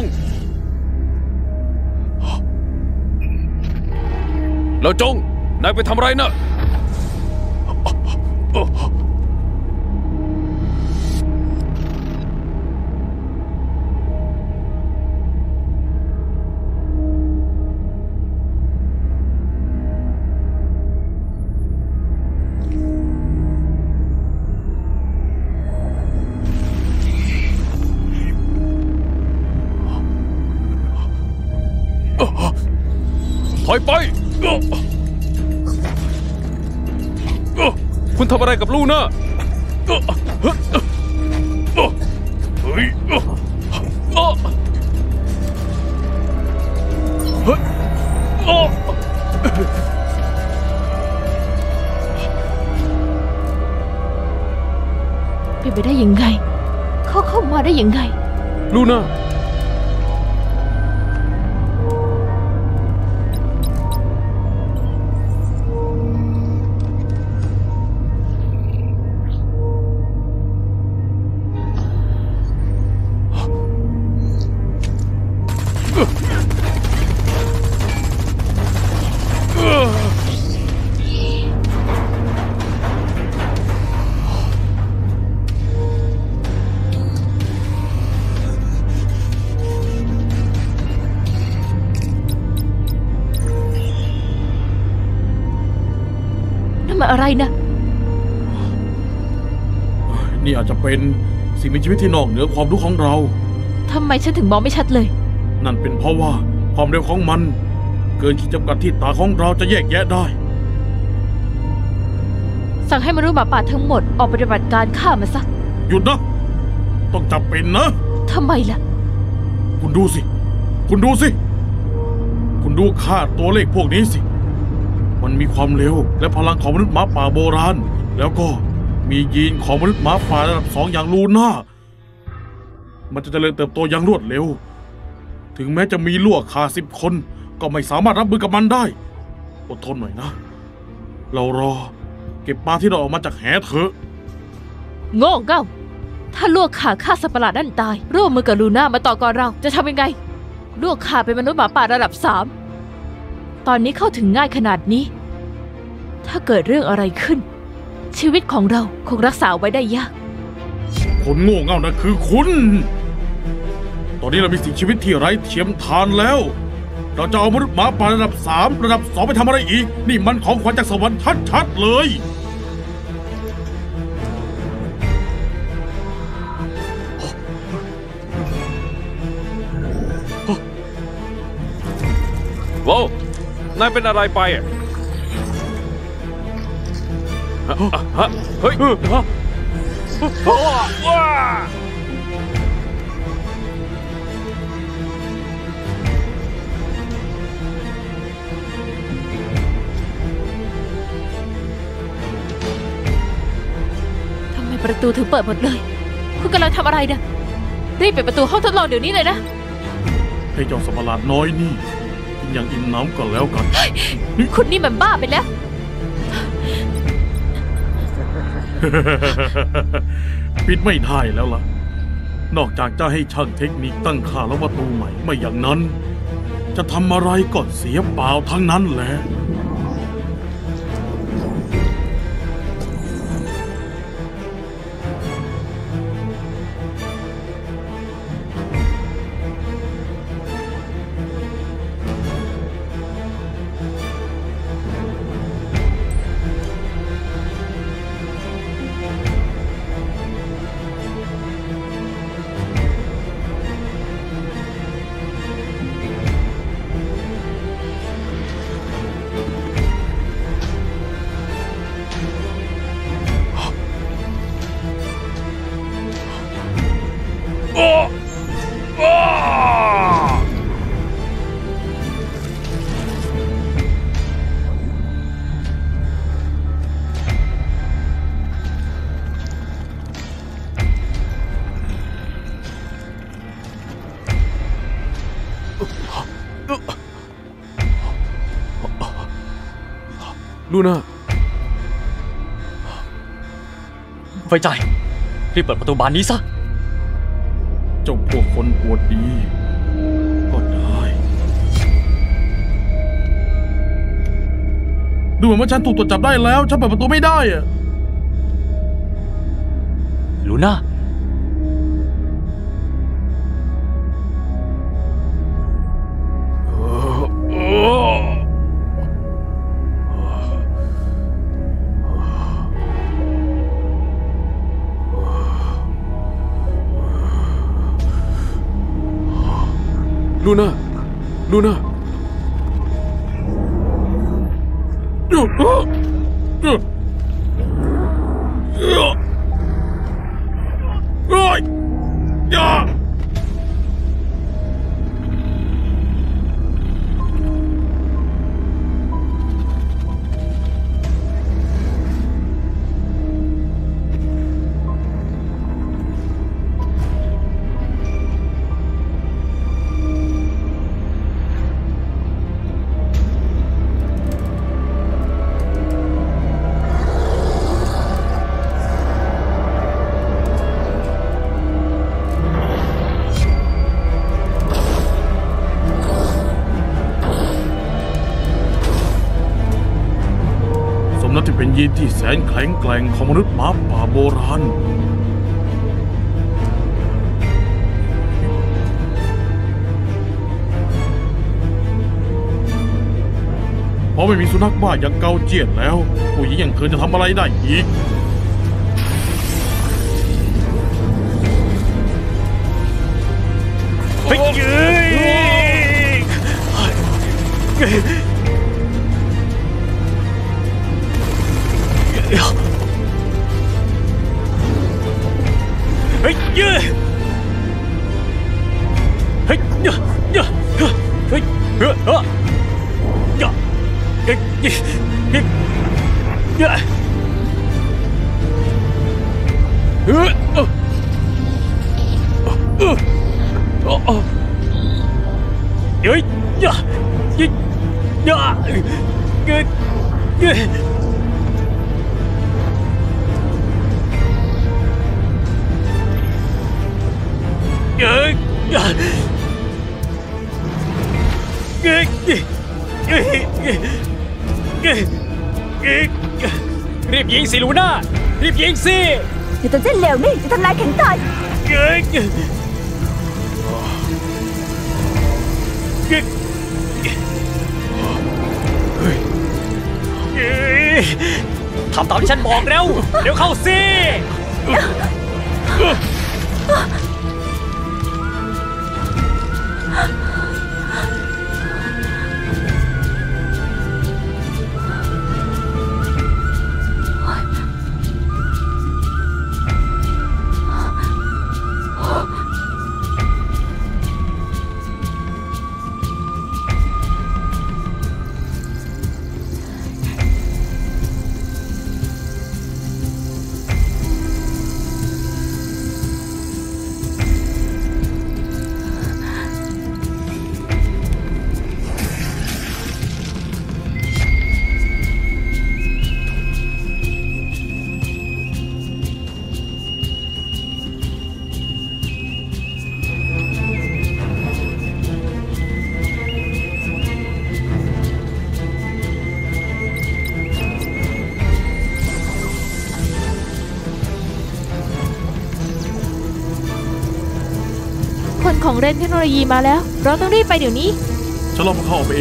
Speaker 1: เราจงนายไปทำอะไรนะถอยไปคุณทำอะไรกับลูน่าเฮ้ย
Speaker 3: เป็นไปได้ยังไงเขาเข้ามาได้ยังไง
Speaker 1: ลูน่า
Speaker 3: มันอะไรนะ
Speaker 4: นี่อาจจะเป็นสิ่งมีชีวิตที่นอกเหนือความรู้ของเรา
Speaker 3: ทำไมฉันถึงมองไม่ชัดเลย
Speaker 4: นั่นเป็นเพราะว่าความเร็วของมันเกินขีดจำกัดที่ตาของเราจะแยกแยะได้
Speaker 3: สั่งให้มนุษย์หมาป่าทั้งหมดออกปฏิบัติการฆ่ามันซะ
Speaker 4: หยุดนะต้องจับเป็นนะ
Speaker 3: ทำไมล่ะ
Speaker 4: คุณดูสิคุณดูสิคุณดูค่าตัวเลขพวกนี้สิมันมีความเร็วและพลังของมนุษย์หมาป่าโบราณแล้วก็มียีนของมนุษย์หมาป่าระดับสองอย่างลูน่ามันจะเจริญเติบโตอย่างรวดเร็วถึงแม้จะมีลวกคาสิบคนก็ไม่สามารถรับมือกับมันได้อดทนหน่อยนะเรารอเก็บปลาที่เราออกมาจากแหเถอะ
Speaker 3: โง่เง่าถ้าลวกขาฆ่าสัตว์ประหลาดนั่นตายร่วมมือกับลูน่ามาต่อก่อนเราจะทำยังไงลวกขาเป็นมนุษย์หมาป่าระดับสามตอนนี้เข้าถึงง่ายขนาดนี้ถ้าเกิดเรื่องอะไรขึ้นชีวิตของเราคงรักษาไว้ได้ยาก
Speaker 4: คนโง่เง่านะคือคุณตอนนี้เรามีสิ่งชีวิตที่ไร้เทียมทานแล้วเราจะเอามนุษย์หมาป่าระดับสามระดับสองไปทำอะไรอีกนี่มันของขวัญจากสวรรค์ชัดๆเลย
Speaker 1: ว้าวนายเป็นอะไรไปอ่ะเฮ้ยว้า
Speaker 3: ทำไมประตูถึงเปิดหมดเลยคุณกำลังทำอะไรเนี่ยรีบปิดประตูห้องทดลองเดี๋ยวนี้เลยนะ
Speaker 4: ให้เจ้าสัตว์ประหลาดน้อยนี่กินอย่างอิ่มน้ำก่อนแล้วกัน
Speaker 3: คุณนี่มันบ้าไปแล้ว
Speaker 4: ปิดไม่ได้แล้วล่ะนอกจากจะให้ช่างเทคนิคตั้งค่าแล้วประตูใหม่ไม่อย่างนั้นจะทำอะไรก็เสียเปล่าทั้งนั้นแหละ
Speaker 1: ลูน่า
Speaker 5: ไฟใจรีบเปิดประตูบานนี้ซะ
Speaker 4: เจ้าพวกคนปวดดีก็ได้ดูเหมือนว่าฉันถูกตรวจจับได้แล้วฉันเปิดประตูไม่ได้อะ
Speaker 5: ลูน่า
Speaker 1: ลูน่า ลูน่า
Speaker 4: นั่นที่เป็นยีนที่แสนแข็งแกร่งของมนุษย์หมาป่าโบราณเพราะไม่มีสุนัขบ้าอย่างเกาเจียนแล้วผู้หญิงอย่างเธอจะทำอะไรได้อีก
Speaker 5: เฮ้ยเฮ้ยเฮ้ยเฮ้ยเฮ้ยเฮ้ยเฮ้ยเฮ้ยเฮ้ยเฮ้ยเฮ้ยเฮ้ยเฮ้ยเฮ้ยเฮ้ยเฮ้ยเฮ้ยรีบยิงสิลูน่ารีบยิงสิ
Speaker 2: อย่าตัวเส้นเหลวนี่จะทำลายแข็งตาย
Speaker 5: ทำตามที่ฉันบอกเร็วเร็วเข้าสิ
Speaker 3: คนของเรนเทคโนโลยีมาแล้วเราต้องรีบไปเดี๋ยวนี้
Speaker 4: ฉันลองเข้าออกไปเอง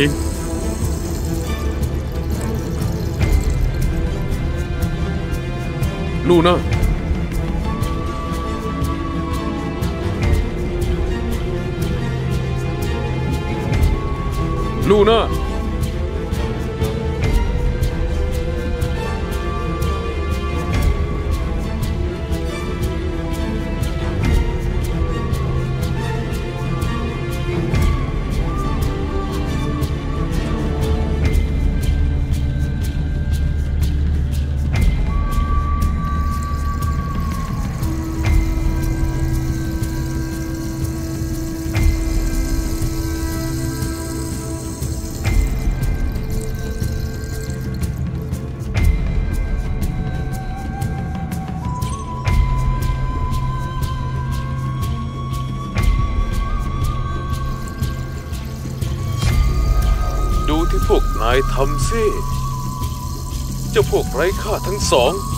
Speaker 1: ลูน่าลูน่าดูที่พวกนายทำสิเจ้าพวกไร้ค่าทั้งสอง